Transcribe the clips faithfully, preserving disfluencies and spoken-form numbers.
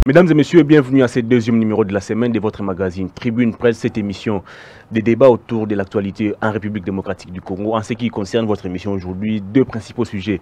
Mesdames et messieurs, bienvenue à ce deuxième numéro de la semaine de votre magazine Tribune Presse, cette émission des débats autour de l'actualité en République démocratique du Congo. En ce qui concerne votre émission aujourd'hui, deux principaux sujets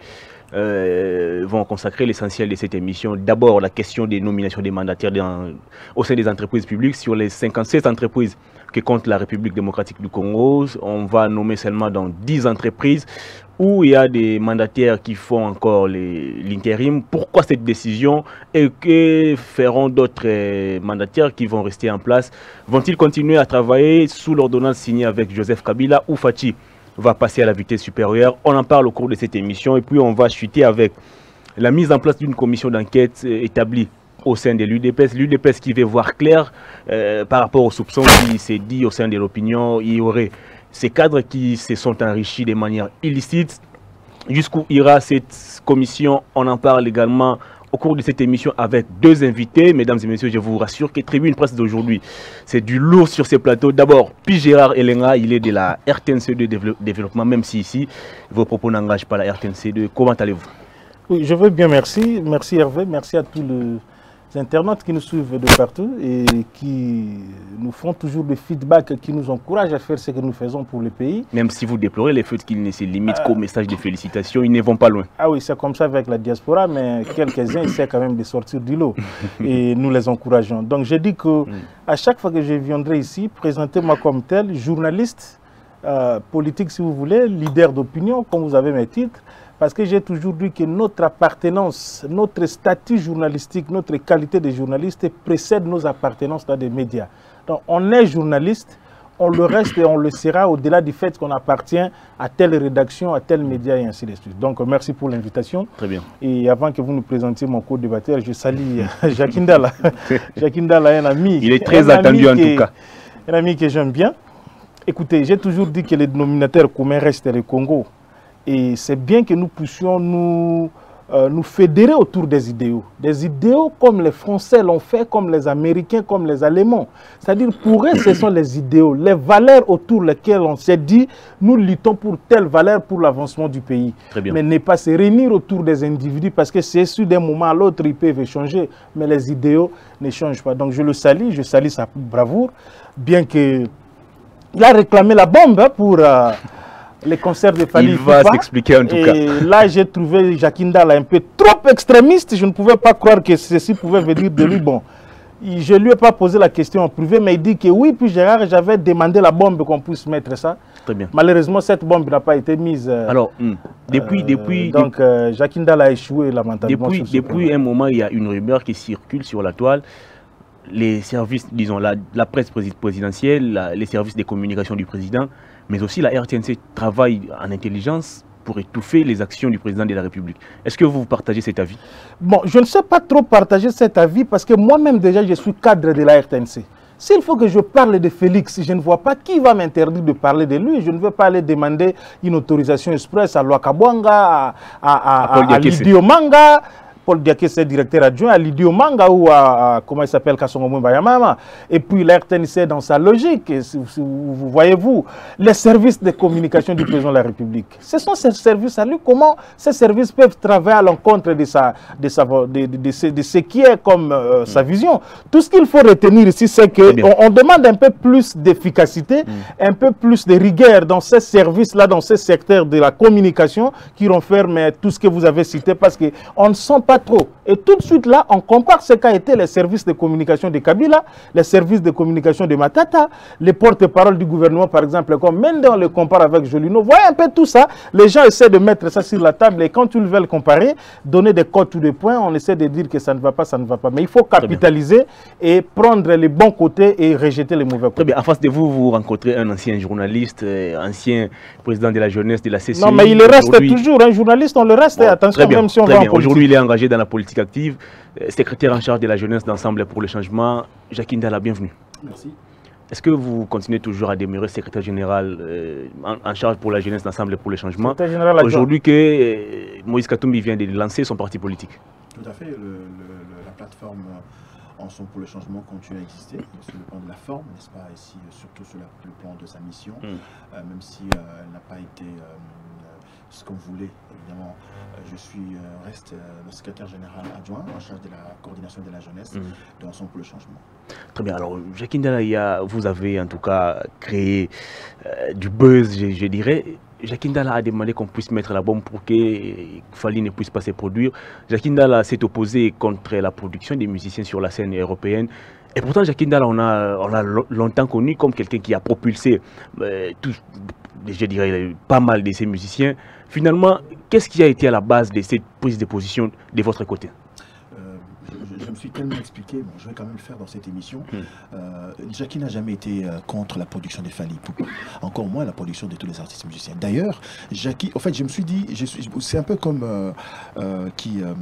euh, vont consacrer l'essentiel de cette émission. D'abord, la question des nominations des mandataires dans, au sein des entreprises publiques. Sur les cinquante-sept entreprises que compte la République démocratique du Congo, on va nommer seulement dans dix entreprises où il y a des mandataires qui font encore l'intérim. Pourquoi cette décision et que feront d'autres euh, mandataires qui vont rester en place? Vont-ils continuer à travailler sous l'ordonnance signée avec Joseph Kabila ou Fachi va passer à la vitesse supérieure? On en parle au cours de cette émission et puis on va chuter avec la mise en place d'une commission d'enquête euh, établie au sein de l'U D P S. L'U D P S qui veut voir clair euh, par rapport aux soupçons qui s'est dit au sein de l'opinion. Il y aurait ces cadres qui se sont enrichis de manière illicite. Jusqu'où ira cette commission? On en parle également au cours de cette émission avec deux invités. Mesdames et messieurs, je vous rassure que Tribune Presse d'aujourd'hui, c'est du lourd sur ces plateaux. D'abord, P. Gérard Elenga, il est de la R T N C deux Développement, même si ici, vos propos n'engagent pas la R T N C deux. Comment allez-vous? Oui, je veux bien, merci. Merci Hervé, merci à tous les internautes qui nous suivent de partout et qui nous font toujours des feedbacks qui nous encouragent à faire ce que nous faisons pour le pays. Même si vous déplorez le fait qu'ils ne se limitent euh... qu'au message de félicitations, ils ne vont pas loin. Ah oui, c'est comme ça avec la diaspora, mais quelques-uns essaient quand même de sortir du lot et nous les encourageons. Donc je dis que mm. à chaque fois que je viendrai ici, présentez-moi comme tel, journaliste, euh, politique si vous voulez, leader d'opinion, comme vous avez mes titres. Parce que j'ai toujours dit que notre appartenance, notre statut journalistique, notre qualité de journaliste précède nos appartenances dans des médias. Donc on est journaliste, on le reste et on le sera au-delà du fait qu'on appartient à telle rédaction, à tel média et ainsi de suite. Donc merci pour l'invitation. Très bien. Et avant que vous nous présentiez mon co-débatteur, je salue Jacques Ndala. Jacques Ndala est un ami. Il est très attendu en tout cas. Un ami que j'aime bien. Écoutez, j'ai toujours dit que le dénominateur commun reste le Congo. Et c'est bien que nous puissions nous, euh, nous fédérer autour des idéaux. Des idéaux comme les Français l'ont fait, comme les Américains, comme les Allemands. C'est-à-dire, pour eux, ce sont les idéaux, les valeurs autour lesquelles on s'est dit, nous luttons pour telle valeur pour l'avancement du pays. Très bien. Mais ne pas se réunir autour des individus, parce que c'est sûr d'un moment à l'autre, ils peuvent changer, mais les idéaux ne changent pas. Donc je le salue, je salue sa bravoure, bien qu'il a réclamé la bombe pour... Euh, les concerts de Fali. Il va s'expliquer en tout et cas. Et là, j'ai trouvé Jacques Ndala un peu trop extrémiste. Je ne pouvais pas croire que ceci pouvait venir de lui. Bon, je ne lui ai pas posé la question en privé, mais il dit que oui, puis Gérard, j'avais demandé la bombe qu'on puisse mettre ça. Très bien. Malheureusement, cette bombe n'a pas été mise. Alors, hmm, depuis... Euh, depuis donc, euh, Jacques Ndala a échoué lamentablement. Depuis, depuis un moment, il y a une rumeur qui circule sur la toile. Les services, disons, la, la presse présidentielle, la, les services de communication du président, mais aussi la R T N C travaille en intelligence pour étouffer les actions du président de la République. Est-ce que vous partagez cet avis? Bon, je ne sais pas trop partager cet avis parce que moi-même déjà je suis cadre de la R T N C. S'il faut que je parle de Félix, je ne vois pas qui va m'interdire de parler de lui. Je ne veux pas aller demander une autorisation express à Luakabwanga, à, à, à, à, à Lidio Manga. Paul Diaké, c'est directeur adjoint à Lidio Manga ou à, à comment il s'appelle, Kassongo Bayamama. Et puis la R T N C dans sa logique, et si, si, vous voyez-vous, les services de communication du président de la République. Ce sont ces services à lui. Comment ces services peuvent travailler à l'encontre de, sa, de, sa, de, de, de, ce, de ce qui est comme euh, mm. sa vision? Tout ce qu'il faut retenir ici, c'est qu'on on demande un peu plus d'efficacité, mm. un peu plus de rigueur dans ces services-là, dans ces secteurs de la communication qui renferment tout ce que vous avez cité, parce qu'on ne sent pas trop. Et tout de suite là, on compare ce qu'a été les services de communication de Kabila, les services de communication de Matata, les porte-parole du gouvernement par exemple, comme Mende, on le compare avec Jolino. Voyez un peu tout ça, les gens essaient de mettre ça sur la table et quand ils veulent comparer, donner des codes ou des points, on essaie de dire que ça ne va pas, ça ne va pas. Mais il faut capitaliser et prendre les bons côtés et rejeter les mauvais côtés. Très bien. En face de vous, vous rencontrez un ancien journaliste, euh, ancien président de la jeunesse de la C C I. Non, mais il le reste toujours, un journaliste, on le reste. Bon, attention, bien, même si on va en politique. Aujourd'hui, il est engagé dans la politique active, euh, secrétaire en charge de la jeunesse d'Ensemble pour le changement. Jacques Ndala, bienvenue. Merci. Est-ce que vous continuez toujours à demeurer secrétaire général euh, en, en charge pour la jeunesse d'Ensemble pour le changement? Aujourd'hui que euh, Moïse Katumbi vient de lancer son parti politique. Tout à fait. Le, le, la plateforme Ensemble pour le changement continue à exister sur le plan de la forme, n'est-ce pas, ici, surtout sur la, le plan de sa mission, mm. euh, même si euh, elle n'a pas été... Euh, ce qu'on voulait, évidemment. Je suis, euh, reste euh, le secrétaire général adjoint en charge de la coordination de la jeunesse mmh. de Ensemble pour le changement. Très bien. Alors, Jacques Ndala, vous avez en tout cas créé euh, du buzz, je, je dirais. Jacques Ndala a demandé qu'on puisse mettre la bombe pour que Fally ne puisse pas se produire. Jacques Ndala s'est opposé contre la production des musiciens sur la scène européenne. Et pourtant, Jacques Ndala, on a, on a longtemps connu comme quelqu'un qui a propulsé euh, tout, je dirais, pas mal de ces musiciens. Finalement, qu'est-ce qui a été à la base de cette prise de position de votre côté? euh, je, je me suis tellement expliqué, bon, je vais quand même le faire dans cette émission. Mmh. Euh, Jackie n'a jamais été euh, contre la production de Fally Ipupa, encore moins la production de tous les artistes musiciens. D'ailleurs, Jackie, en fait, je me suis dit, c'est un peu comme euh, euh, qui... Euh,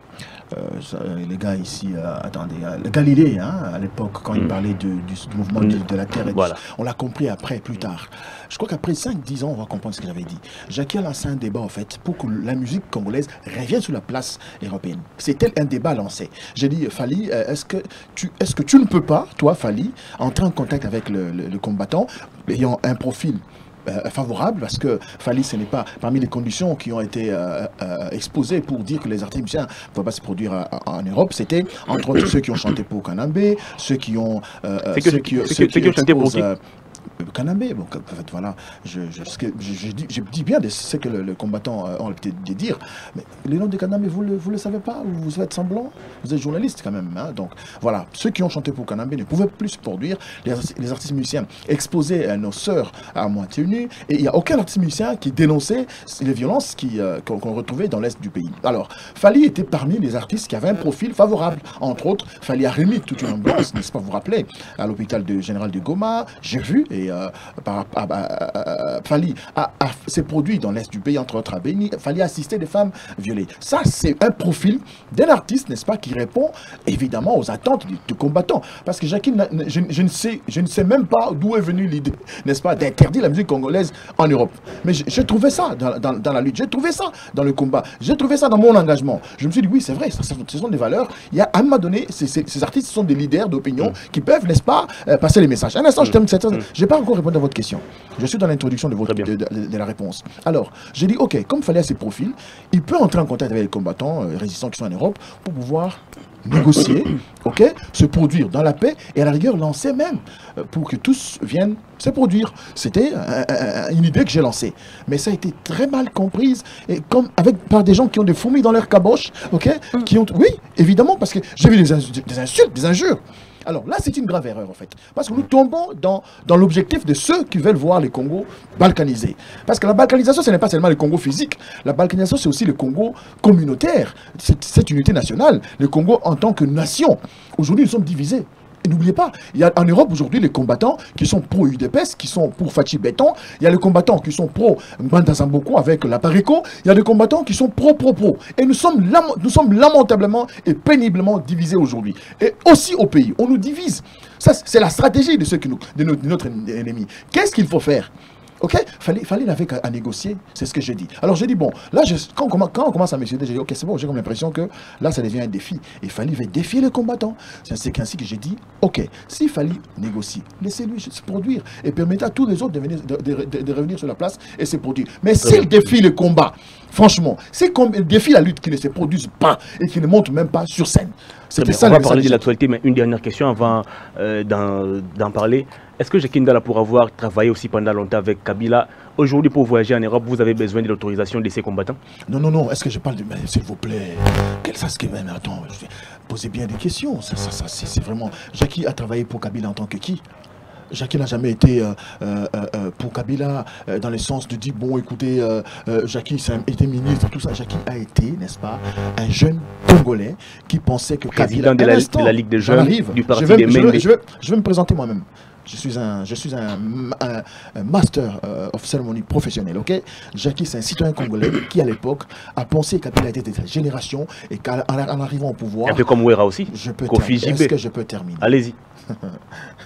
Euh, les gars ici, euh, attendez, euh, le Galilée, hein, à l'époque, quand mmh. il parlait de, du, du mouvement mmh. de, de la Terre, et voilà. On l'a compris après, plus tard. Je crois qu'après cinq dix ans, on va comprendre ce qu'il avait dit. Jackie a lancé un débat, en fait, pour que la musique congolaise revienne sur la place européenne. C'était un débat lancé. J'ai dit, Fally, euh, est-ce que, tu, est-ce que tu ne peux pas, toi, Fally, entrer en contact avec le, le, le combattant, ayant un profil Euh, favorable, parce que Fally, ce n'est pas parmi les conditions qui ont été euh, euh, exposées pour dire que les artistes musiciens ne peuvent pas se produire à, à, en Europe. C'était entre autres ceux qui ont chanté pour Kanambé, ceux qui ont euh, ceux, ceux qui, ceux qui, qui ont chanté pour qui? Kanambé, bon, en fait, voilà, je, je, je, je, dis, je dis bien de ce que le, le combattant euh, ont peut-être de dire, mais les noms de Kanambé, vous ne le, vous le savez pas, vous faites semblant, vous êtes journaliste quand même, hein, donc voilà, ceux qui ont chanté pour Kanambé ne pouvaient plus se produire, les, les artistes musiciens exposaient à nos sœurs à moitié nues, et il n'y a aucun artiste musicien qui dénonçait les violences qui, euh, qu'on, qu'on retrouvait dans l'Est du pays. Alors, Fally était parmi les artistes qui avaient un profil favorable, entre autres, Fally a remis toute une ambiance, n'est-ce pas, vous vous rappelez, à l'hôpital de général de Goma, j'ai vu, et euh, par, à, à, à, à, Fally s'est produit dans l'Est du pays, entre autres à Béni, Fally assistait des femmes violées. Ça, c'est un profil d'un artiste, n'est-ce pas, qui répond évidemment aux attentes du, du combattant. Parce que Jackie, je, je, ne sais, je ne sais même pas d'où est venue l'idée, n'est-ce pas, d'interdire la musique congolaise en Europe. Mais j'ai trouvé ça dans, dans, dans la lutte, j'ai trouvé ça dans le combat, j'ai trouvé ça dans mon engagement. Je me suis dit, oui, c'est vrai, ça, ce sont des valeurs. Il y a, à un moment donné, ces, ces, ces artistes sont des leaders d'opinion mmh. qui peuvent, n'est-ce pas, euh, passer les messages. Un instant, mmh. je termine cette... Mmh. Je n'ai pas encore répondu à votre question. Je suis dans l'introduction de, votre, de, de, de la réponse. Alors, j'ai dit, ok, comme Fally a ses profils, il peut entrer en contact avec les combattants euh, résistants qui sont en Europe pour pouvoir négocier, ok, se produire dans la paix et à la rigueur lancer même euh, pour que tous viennent se produire. C'était euh, euh, une idée que j'ai lancée. Mais ça a été très mal comprise et comme avec par des gens qui ont des fourmis dans leur caboche, ok, mm. qui ont, oui, évidemment, parce que j'ai vu des, des insultes, des injures. Alors là, c'est une grave erreur en fait, parce que nous tombons dans, dans l'objectif de ceux qui veulent voir les Congos balkanisés. Parce que la balkanisation, ce n'est pas seulement le Congo physique, la balkanisation, c'est aussi le Congo communautaire, cette unité nationale, le Congo en tant que nation. Aujourd'hui, nous sommes divisés. Et n'oubliez pas, il y a en Europe aujourd'hui les combattants qui sont pro-U D P S, qui sont pour Fachi Béton, il y a les combattants qui sont pro-Mbanda Zamboko avec la Pareco, il y a des combattants qui sont pro-pro-pro. Et nous sommes, nous sommes lamentablement et péniblement divisés aujourd'hui. Et aussi au pays, on nous divise. Ça, c'est la stratégie de, ceux qui nous, de, notre, de notre ennemi. Qu'est-ce qu'il faut faire ? Ok, fallait, fallait l'avait à, à négocier, c'est ce que j'ai dit. Alors j'ai dit, bon, là, je, quand, on commence, quand on commence à m'étudier, j'ai dit, ok, c'est bon, j'ai comme l'impression que là, ça devient un défi. Et Fally va défier les combattants. C'est ainsi que j'ai dit, ok, si Fally négocie, laissez-lui se produire et permettez à tous les autres de, venir, de, de, de, de revenir sur la place et se produire. Mais s'il défie le combat, franchement, c'est comme il défie la lutte qui ne se produise pas et qui ne monte même pas sur scène. Ça, on va parler de l'actualité, mais une dernière question avant euh, d'en parler. Est-ce que Jacques Ndala, pour avoir travaillé aussi pendant longtemps avec Kabila, aujourd'hui pour voyager en Europe, vous avez besoin de l'autorisation de ces combattants? Non, non, non. Est-ce que je parle de... S'il vous plaît, quel ça, ce que même... Attends, posez bien des questions. Ça, ça, ça, c'est vraiment... Jackie a travaillé pour Kabila en tant que qui? Jackie n'a jamais été euh, euh, euh, pour Kabila euh, dans le sens de dire, bon, écoutez, euh, euh, Jackie a été ministre, tout ça. Jackie a été, n'est-ce pas, un jeune Congolais qui pensait que Kabila... Président de la, instant, de la Ligue des Jeunes, arrive, du parti des Mende. Je, je, je vais me présenter moi-même. Je suis un, je suis un, un, un master uh, of ceremony professionnel, ok? Jackie, c'est un citoyen congolais qui, à l'époque, a pensé que Kabila était de cette génération et qu'en arrivant au pouvoir... Un peu comme Ouera aussi, je peux Est-ce que je peux terminer? Allez-y.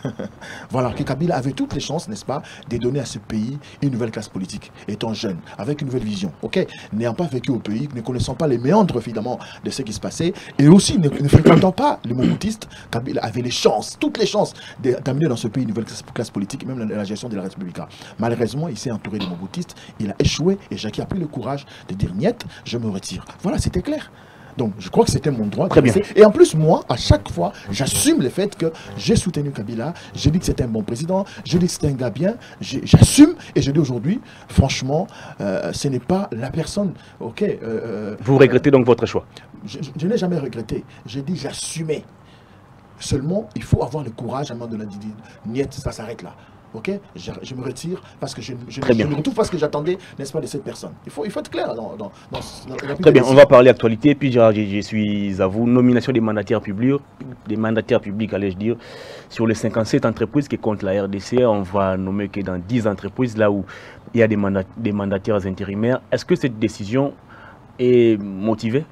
Voilà, que Kabila avait toutes les chances, n'est-ce pas, de donner à ce pays une nouvelle classe politique, étant jeune, avec une nouvelle vision, ok, n'ayant pas vécu au pays, ne connaissant pas les méandres, évidemment, de ce qui se passait, et aussi ne, ne fréquentant pas les Mobutistes, Kabila avait les chances, toutes les chances d'amener dans ce pays une nouvelle classe, classe politique, et même la, la gestion de la République. Malheureusement, il s'est entouré des Mobutistes, il a échoué, et Jackie a pris le courage de dire « Niet, je me retire ». Voilà, c'était clair. Donc, je crois que c'était mon droit. Très bien. Et en plus, moi, à chaque fois, j'assume le fait que j'ai soutenu Kabila, j'ai dit que c'était un bon président, j'ai dit que c'était un gars bien, j'assume, et je dis aujourd'hui, franchement, euh, ce n'est pas la personne, ok. Euh, Vous regrettez euh, donc votre choix? Je, je, je n'ai jamais regretté, j'ai dit j'assumais. Seulement, il faut avoir le courage à un moment donné de dire, niet, ça s'arrête là. Ok, je, je me retire parce que je, je, je me retrouve parce que j'attendais, n'est-ce pas, de cette personne. Il faut, il faut être clair dans, dans, dans, dans la Très bien, on va parler actualité, puis je, je suis à vous. Nomination des mandataires publics, des mandataires publics, allais-je dire, sur les cinquante-sept entreprises qui comptent la R D C, on va nommer que dans dix entreprises, là où il y a des, mandat, des mandataires intérimaires. Est-ce que cette décision est motivée?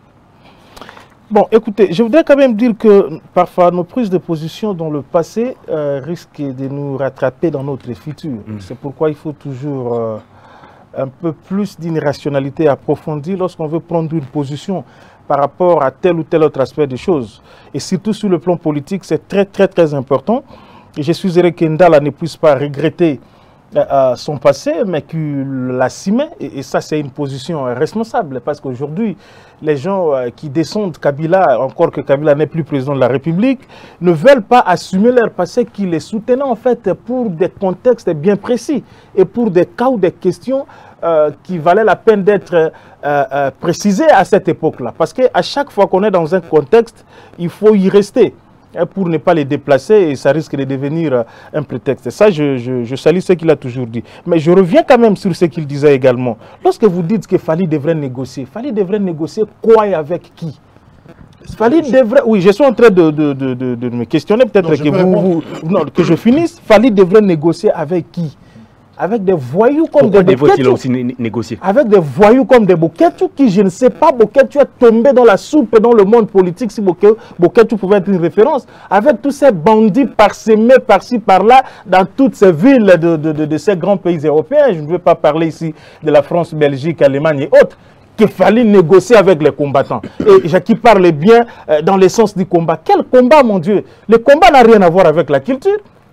Bon, écoutez, je voudrais quand même dire que parfois nos prises de position dans le passé euh, risquent de nous rattraper dans notre futur. Mmh. C'est pourquoi il faut toujours euh, un peu plus d'une rationalité approfondie lorsqu'on veut prendre une position par rapport à tel ou tel autre aspect des choses. Et surtout sur le plan politique, c'est très très très important. Et je suis heureux qu'Endala ne puisse pas regretter euh, son passé, mais qu'il l'assumait. Et, et ça, c'est une position responsable, parce qu'aujourd'hui, les gens euh, qui descendent Kabila, encore que Kabila n'est plus président de la République, ne veulent pas assumer leur passé, qui les soutenaient en fait pour des contextes bien précis et pour des cas ou des questions euh, qui valaient la peine d'être euh, euh, précisées à cette époque-là. Parce qu'à chaque fois qu'on est dans un contexte, il faut y rester pour ne pas les déplacer, et ça risque de devenir un prétexte. Et ça, je, je, je salue ce qu'il a toujours dit. Mais je reviens quand même sur ce qu'il disait également. Lorsque vous dites que Fally devrait négocier, Fally devrait négocier quoi et avec qui? Fally devrait... Oui, je suis en train de, de, de, de, de me questionner, peut-être que, vous, vous, non, que je finisse. Fally devrait négocier avec qui? Avec des voyous comme Pourquoi des Boketu. aussi né négocier? Avec des voyous comme des Boketu qui, je ne sais pas, Boketu est tombé dans la soupe dans le monde politique si Boketu pouvait être une référence. Avec tous ces bandits parsemés par-ci, par-là, dans toutes ces villes de, de, de, de ces grands pays européens. Je ne veux pas parler ici de la France, Belgique, Allemagne et autres. Qu'il fallait négocier avec les combattants. Et Jackie parle bien euh, dans l'essence du combat. Quel combat, mon Dieu? Le combat n'a rien à voir avec la culture.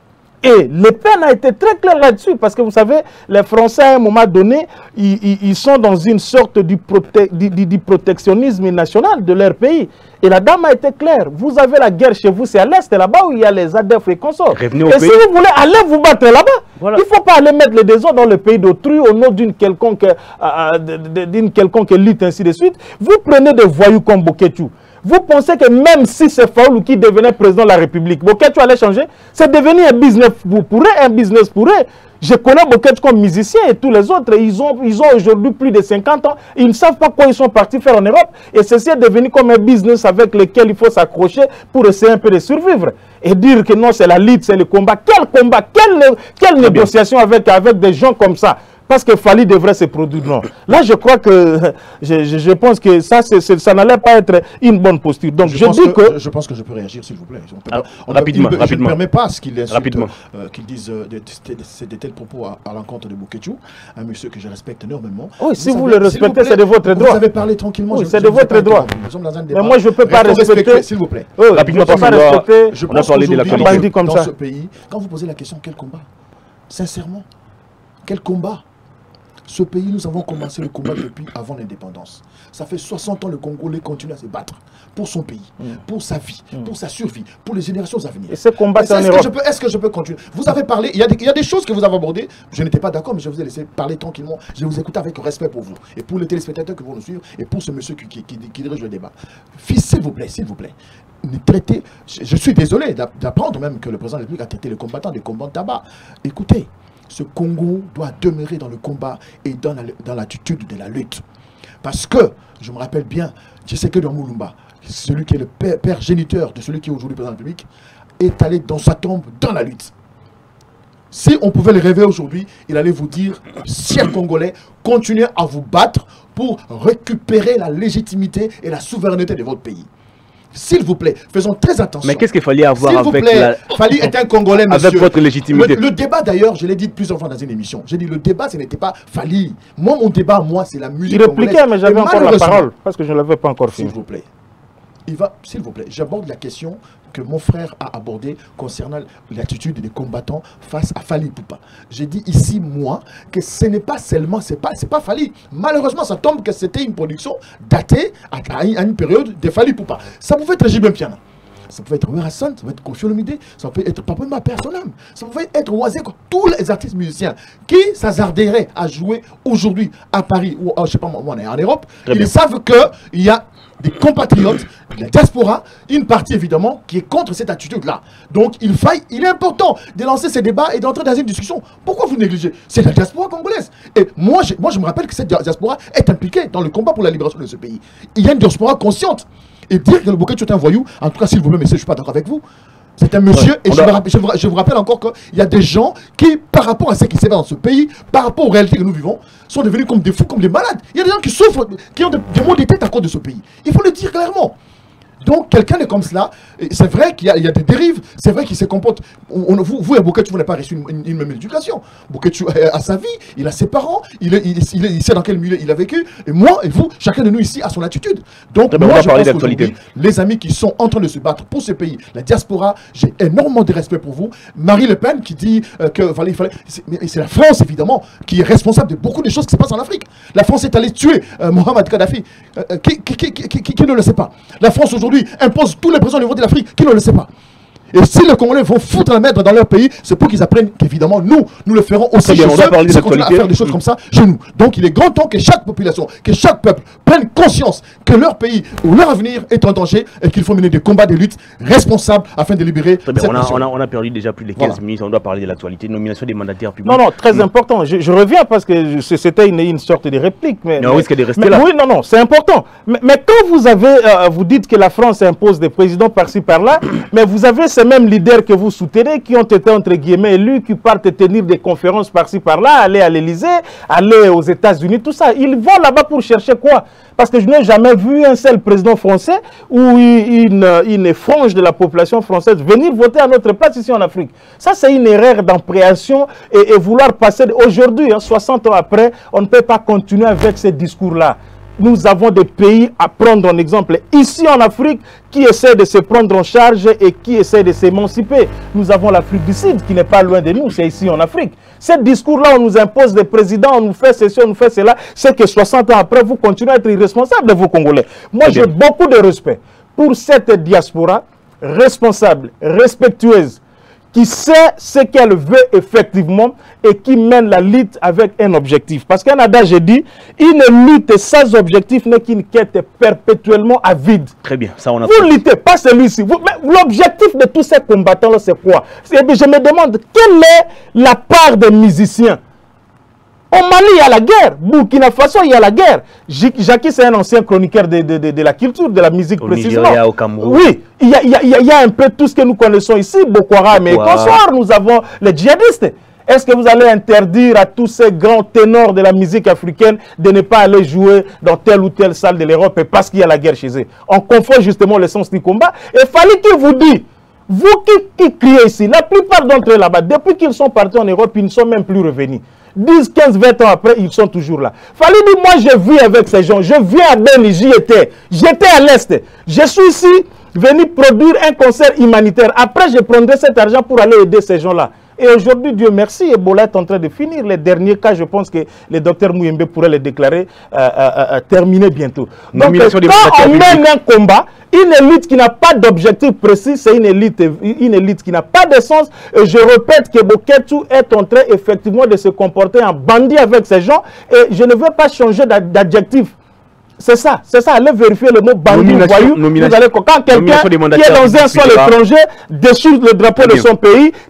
Et Le Pen a été très clair là-dessus, parce que vous savez, les Français, à un moment donné, ils, ils, ils sont dans une sorte de prote du protectionnisme national de leur pays. Et la dame a été claire. Vous avez la guerre chez vous, c'est à l'Est, là-bas où il y a les A D F et consorts. Et pays. Si vous voulez, allez vous battre là-bas. Voilà. Il ne faut pas aller mettre le désordre dans le pays d'autrui au nom d'une quelconque, euh, d'une quelconque lutte, ainsi de suite. Vous prenez des voyous comme Boketu. Vous pensez que même si c'est Faoulou qui devenait président de la République, Boketu allait changer? C'est devenu un business pour eux, un business pour eux. Je connais Boketu comme musicien et tous les autres, ils ont, ils ont aujourd'hui plus de cinquante ans. Ils ne savent pas quoi ils sont partis faire en Europe. Et ceci est devenu comme un business avec lequel il faut s'accrocher pour essayer un peu de survivre. Et dire que non, c'est la lutte, c'est le combat. Quel combat? Quelle, quelle négociation avec, avec des gens comme ça? Parce que Fally devrait se produire. Non. Là, je crois que je, je, je pense que ça, c'est, ça n'allait pas être une bonne posture. Donc, je, je dis que, que... Je pense que je peux réagir, s'il vous plaît. On peut ah, pas, on rapidement, peut, rapidement. Je ne permets pas ce qu'il insulte, euh, qu'il dise euh, de, de, de, de tels propos à, à l'encontre de Boketu, un monsieur que je respecte énormément. Oui, vous si savez, vous le respectez, c'est de votre droit. Vous avez parlé tranquillement. Oui, c'est de votre droit. Nous sommes dans un débat. Mais moi, je ne peux pas respecter. S'il vous plaît. Oui, rapidement, je ne peux pas respecter. Je on a parlé de la qualité comme dans ça. ce pays. Quand vous posez la question, quel combat? Sincèrement, quel combat? Ce pays, nous avons commencé le combat depuis avant l'indépendance. Ça fait soixante ans que le Congolais continue à se battre pour son pays, mm. pour sa vie, mm. pour sa survie, pour les générations à venir. Et ce combat, c'est en Europe. Est-ce que je peux continuer? Vous avez parlé, il y, a des, il y a des choses que vous avez abordées, je n'étais pas d'accord, mais je vous ai laissé parler tranquillement. Je vais vous écouter avec respect pour vous, et pour les téléspectateurs qui vont nous suivre, et pour ce monsieur qui, qui, qui, qui dirige le débat. Fils, s'il vous plaît, s'il vous plaît, traitez, je, je suis désolé d'apprendre même que le président de la République a traité les combattants des combats de tabac. Écoutez, ce Congo doit demeurer dans le combat et dans l'attitude la, de la lutte. Parce que, je me rappelle bien, Tshisekedi Mulumba, celui qui est le père, père géniteur de celui qui est aujourd'hui président de la République, est allé dans sa tombe dans la lutte. Si on pouvait le rêver aujourd'hui, il allait vous dire, chers Congolais, continuez à vous battre pour récupérer la légitimité et la souveraineté de votre pays. s'il vous plaît, faisons très attention. Mais qu'est-ce qu'il fallait avoir S'il vous avec plaît, la... Fally est un Congolais, monsieur. Avec votre légitimité. Le, le débat, d'ailleurs, je l'ai dit plusieurs fois dans une émission. J'ai dit, le débat, ce n'était pas Fally. Moi, mon débat, moi, c'est la musique Il répliquait, mais j'avais encore la parole, parce que je ne l'avais pas encore fini. S'il vous plaît. Il va, s'il vous plaît, j'aborde la question que mon frère a abordée concernant l'attitude des combattants face à Fally Ipupa. J'ai dit ici, moi, que ce n'est pas seulement, c'est pas, c'est pas Fally. Malheureusement, ça tombe que c'était une production datée à, à une période de Fally Ipupa. Ça pouvait être J B Mpiana. Ça pouvait être Omer Hassan, ça pouvait être Koffi Olomide, ça pouvait être Papa Ma Personnel, ça pouvait être Oisé, tous les artistes musiciens qui s'hasarderaient à jouer aujourd'hui à Paris ou, je sais pas moi, en Europe, ils bien. savent qu'il y a des compatriotes, de la diaspora, une partie évidemment qui est contre cette attitude-là. Donc il faille, il est important de lancer ces débats et d'entrer dans une discussion. Pourquoi vous négligez? C'est la diaspora congolaise. Et moi je, moi, je me rappelle que cette diaspora est impliquée dans le combat pour la libération de ce pays. Il y a une diaspora consciente. Et dire que le Boketcho est un voyou, en tout cas, s'il vous plaît, messieurs, je ne suis pas d'accord avec vous. C'est un monsieur, ouais, et je, a... me, je, vous, je vous rappelle encore qu'il y a des gens qui, par rapport à ce qui s'est fait dans ce pays, par rapport aux réalités que nous vivons, sont devenus comme des fous, comme des malades. Il y a des gens qui souffrent, qui ont des, des maux de tête à cause de ce pays. Il faut le dire clairement. Donc, quelqu'un est comme cela. C'est vrai qu'il y, y a des dérives. C'est vrai qu'il se comporte. On, on, vous, vous, Boketcho, vous n'avez pas reçu une, une, une même éducation. Boketcho a sa vie, il a ses parents, il, est, il, il, il sait dans quel milieu il a vécu. Et moi et vous, chacun de nous ici a son attitude. Donc, très moi, je pense qu'aujourd'hui, les amis qui sont en train de se battre pour ce pays, la diaspora, j'ai énormément de respect pour vous. Marie Le Pen qui dit euh, que fallait, fallait, c'est la France, évidemment, qui est responsable de beaucoup de choses qui se passent en Afrique. La France est allée tuer euh, Mohamed Kadhafi. Euh, qui, qui, qui, qui, qui, qui ne le sait pas? La France aujourd'hui impose tous les présidents au niveau de l'Afrique qui ne le sait pas. Et si les Congolais vont foutre la merde dans leur pays, c'est pour qu'ils apprennent qu'évidemment, nous, nous le ferons aussi chez eux, si continuer à faire des choses comme ça chez nous. Donc il est grand temps que chaque population, que chaque peuple prenne conscience que leur pays ou leur avenir est en danger et qu'il faut mener des combats, des luttes responsables afin de libérer cette on, a, nation. on, a, on a perdu déjà plus de quinze voilà. minutes, on doit parler de l'actualité, nomination des mandataires publics. Non, non, très mmh. important. Je, je reviens parce que c'était une, une sorte de réplique. Mais, non, mais, risque de rester mais, là. Oui, non, non, c'est important. Mais, mais quand vous avez, euh, vous dites que la France impose des présidents par-ci, par-là, mais vous avez ces mêmes leaders que vous soutenez, qui ont été entre guillemets élus, qui partent tenir des conférences par-ci par-là, aller à l'Élysée, aller aux États-Unis, tout ça. Ils vont là-bas pour chercher quoi? Parce que je n'ai jamais vu un seul président français ou une, une frange de la population française venir voter à notre place ici en Afrique. Ça, c'est une erreur d'appréhension et, et vouloir passer... Aujourd'hui, hein, soixante ans après, on ne peut pas continuer avec ces discours-là. Nous avons des pays à prendre en exemple ici en Afrique qui essaient de se prendre en charge et qui essaient de s'émanciper. Nous avons l'Afrique du Sud qui n'est pas loin de nous, c'est ici en Afrique. Ce discours-là, on nous impose des présidents, on nous fait ceci, on nous fait cela. C'est que soixante ans après, vous continuez à être irresponsable de vous Congolais. Moi, j'ai beaucoup de respect pour cette diaspora responsable, respectueuse, qui sait ce qu'elle veut effectivement et qui mène la lutte avec un objectif. Parce qu'un adage dit, une lutte sans objectif n'est qu'une quête perpétuellement à vide. Très bien, ça on a Vous ne luttez pas celui-ci. L'objectif de tous ces combattants-là, c'est quoi? Je me demande, quelle est la part des musiciens? Au Mali, il y a la guerre. Burkina Faso, il y a la guerre. Jackie, c'est un ancien chroniqueur de, de, de, de la culture, de la musique au précisément. Nigeria, au Cameroun. Oui, il y, a, il, y a, il y a un peu tout ce que nous connaissons ici, Boko Haram et consorts. Nous avons les djihadistes. Est-ce que vous allez interdire à tous ces grands ténors de la musique africaine de ne pas aller jouer dans telle ou telle salle de l'Europe parce qu'il y a la guerre chez eux? On confond justement le sens du combat. Et il fallait qu'il vous dise, vous qui, qui criez ici, la plupart d'entre eux là-bas, depuis qu'ils sont partis en Europe, ils ne sont même plus revenus. dix, quinze, vingt ans après, ils sont toujours là. Fallait dire, moi je vis avec ces gens, je viens à Beni, j'y étais. J'étais à l'Est. Je suis ici venu produire un concert humanitaire. Après, je prendrai cet argent pour aller aider ces gens-là. Et aujourd'hui, Dieu merci, Ebola est en train de finir. Les derniers cas, je pense que le docteur Mouyembe pourrait les déclarer euh, euh, euh, terminés bientôt. Donc, quand on mène un combat, une élite qui n'a pas d'objectif précis, c'est une élite, une élite qui n'a pas de sens. Et je répète que Boketcho est en train effectivement de se comporter en bandit avec ces gens. Et je ne veux pas changer d'adjectif. C'est ça, c'est ça. Allez vérifier le mot bandit, voyou. Vous allez, quand quelqu'un qui est dans un sol étranger déchire le drapeau de son pays,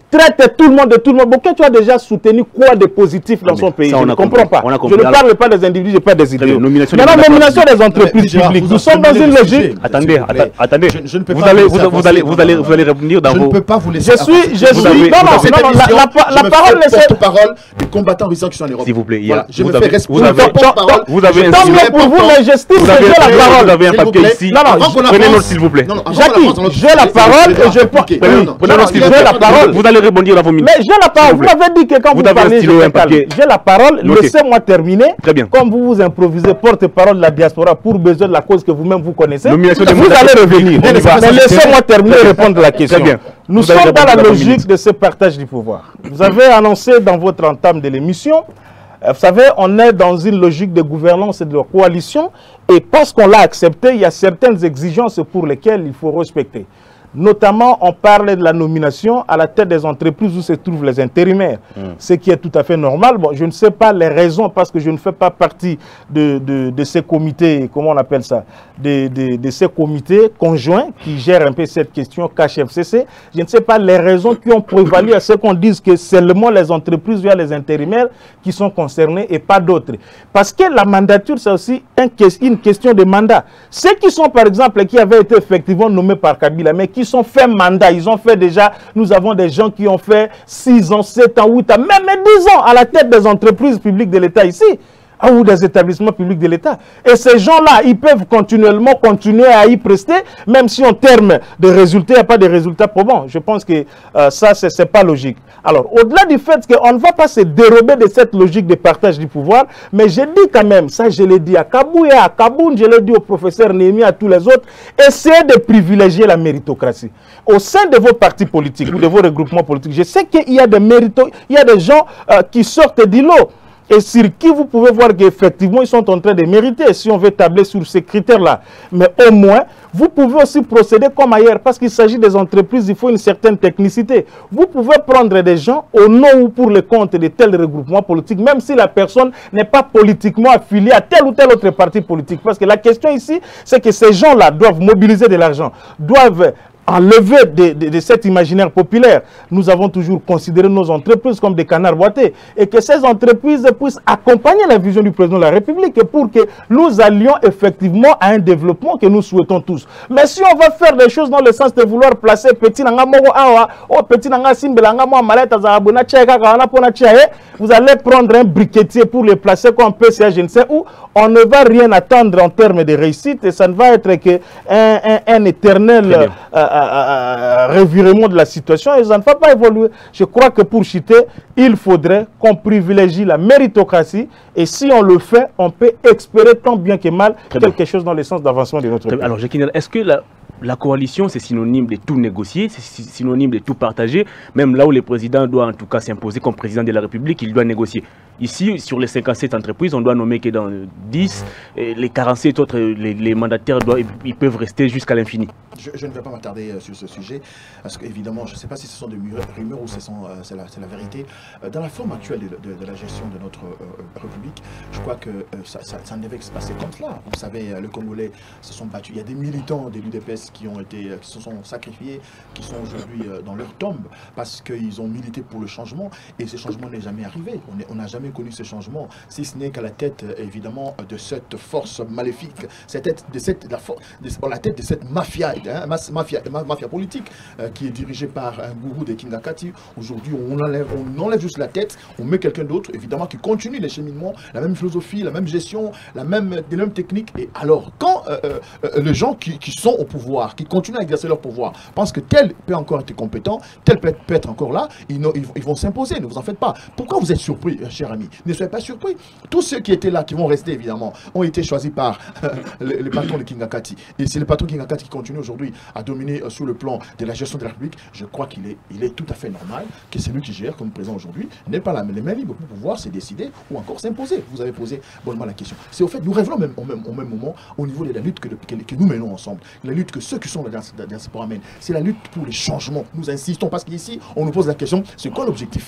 traite tout le monde de tout le monde. Bon, tu as déjà soutenu quoi de positif dans ah, son pays? Ça, je ne comprends pas. Je ne parle pas des individus, je parle des idées. Maintenant, nomination des entreprises publiques. Nous sommes dans une logique. Attendez, attendez. Vous allez, vous allez, vous allez, vous allez revenir dans vos. Je ne peux pas vous laisser. Je suis, je suis. Non, non, non, la parole laissez. Parole des combattants résistants qui sont en Europe. S'il vous plaît, je me fais respecter. Vous avez. Tant mieux pour vous, mais j'estime que j'ai la parole. Vous avez un papier ici. Non, non. Prenez note, s'il vous plaît. Jackie, j'ai la parole et je pense. Prenez note, s'il vous plaît. La parole. Vous allez rebondir dans vos minutes. Mais j'ai la parole. Vous m'avez dit que quand vous, vous parlez, j'ai la parole. Laissez-moi terminer. Très bien. Comme vous vous improvisez porte-parole de la diaspora pour besoin de la cause que vous-même vous connaissez, Nomination vous allez revenir. Mais laissez-moi terminer et répondre à la question. Très bien. Nous sommes dans la logique de ce partage du pouvoir. Vous avez annoncé dans votre entame de l'émission, vous savez, on est dans une logique de gouvernance et de coalition, et parce qu'on l'a accepté, il y a certaines exigences pour lesquelles il faut respecter. Notamment, on parle de la nomination à la tête des entreprises où se trouvent les intérimaires, mmh. ce qui est tout à fait normal. Bon, je ne sais pas les raisons parce que je ne fais pas partie de, de, de ces comités, comment on appelle ça, de, de, de ces comités conjoints qui gèrent un peu cette question K H F C C. Je ne sais pas les raisons qui ont prévalu à ce qu'on dise que seulement les entreprises via les intérimaires qui sont concernées et pas d'autres. Parce que la mandature, c'est aussi un, une question de mandat. Ceux qui sont, par exemple, qui avaient été effectivement nommés par Kabila, mais qui sont fait mandat, ils ont fait déjà, nous avons des gens qui ont fait six ans, sept ans, huit ans, même dix ans à la tête des entreprises publiques de l'État ici, ou des établissements publics de l'État. Et ces gens-là, ils peuvent continuellement continuer à y prester, même si en termes de résultats, il n'y a pas de résultats probants. Je pense que euh, ça, ce n'est pas logique. Alors, au-delà du fait qu'on ne va pas se dérober de cette logique de partage du pouvoir, mais je dis quand même, ça je l'ai dit à Kabou et à Kaboun, je l'ai dit au professeur Némi, à tous les autres, essayez de privilégier la méritocratie. Au sein de vos partis politiques ou de vos regroupements politiques, je sais qu'il y a des méritos, il y a des gens euh, qui sortent du lot. Et sur qui vous pouvez voir qu'effectivement, ils sont en train de mériter, si on veut tabler sur ces critères-là. Mais au moins, vous pouvez aussi procéder comme ailleurs, parce qu'il s'agit des entreprises, il faut une certaine technicité. Vous pouvez prendre des gens au nom ou pour le compte de tel regroupement politique, même si la personne n'est pas politiquement affiliée à tel ou tel autre parti politique. Parce que la question ici, c'est que ces gens-là doivent mobiliser de l'argent, doivent enlever de, de, de cet imaginaire populaire. Nous avons toujours considéré nos entreprises comme des canards boités et que ces entreprises puissent accompagner la vision du président de la République pour que nous allions effectivement à un développement que nous souhaitons tous. Mais si on va faire des choses dans le sens de vouloir placer petit nanga mogo awa, oh petit nanga simbelanga mo maleta za abona tcheka kana pona tchae, vous allez prendre un briquetier pour le placer comme P C A, je ne sais où, on ne va rien attendre en termes de réussite et ça ne va être que un, un, un éternel revirement de la situation et ça ne va pas évoluer. Je crois que pour chuter, il faudrait qu'on privilégie la méritocratie et si on le fait, on peut espérer tant bien que mal Très quelque bien. chose dans le sens d'avancement de notre pays. Alors, Jackie, est-ce que la, la coalition, c'est synonyme de tout négocier, c'est synonyme de tout partager, même là où le président doit en tout cas s'imposer comme président de la République, il doit négocier. Ici, sur les cinquante-sept entreprises, on doit nommer que dans dix, et les quarante-sept autres, les, les mandataires doivent, ils peuvent rester jusqu'à l'infini. Je, je ne vais pas m'attarder euh, sur ce sujet, parce qu'évidemment, je ne sais pas si ce sont des rumeurs ou c'est euh, la, la vérité. Euh, dans la forme actuelle de, de, de la gestion de notre euh, République, je crois que euh, ça, ça, ça ne devait se passer comme cela. Vous savez, euh, les Congolais se sont battus. Il y a des militants de l'U D P S qui, ont été, euh, qui se sont sacrifiés, qui sont aujourd'hui euh, dans leur tombe, parce qu'ils ont milité pour le changement, et ce changement n'est jamais arrivé. On n'a jamais connu ce changement, si ce n'est qu'à la tête, évidemment, de cette force maléfique, cette tête, de cette, la, de, la tête de cette mafia, hein, mafia, mafia politique, euh, qui est dirigée par un gourou de Kingakati. Aujourd'hui, on enlève, on enlève juste la tête, on met quelqu'un d'autre, évidemment, qui continue les cheminements, la même philosophie, la même gestion, la même, les mêmes techniques. Et alors, quand euh, euh, les gens qui, qui sont au pouvoir, qui continuent à exercer leur pouvoir, pensent que tel peut encore être compétent, tel peut être, peut être encore là, ils, ils, ils vont s'imposer, ne vous en faites pas. Pourquoi vous êtes surpris, cher ami? Ne soyez pas surpris. Tous ceux qui étaient là, qui vont rester évidemment, ont été choisis par euh, le, le patron de Kingakati. Et c'est le patron de Kingakati qui continue aujourd'hui à dominer euh, sur le plan de la gestion de la République. Je crois qu'il est, il est tout à fait normal que celui qui gère comme président aujourd'hui n'ait pas la, les mains libres pour pouvoir se décider ou encore s'imposer. Vous avez posé bonnement la question. C'est au fait, nous rêvons même, au, même, au même moment au niveau de la lutte que, que, que nous menons ensemble. La lutte que ceux qui sont dans la diaspora mènent. C'est la lutte pour les changements. Nous insistons parce qu'ici, on nous pose la question, c'est quoi l'objectif?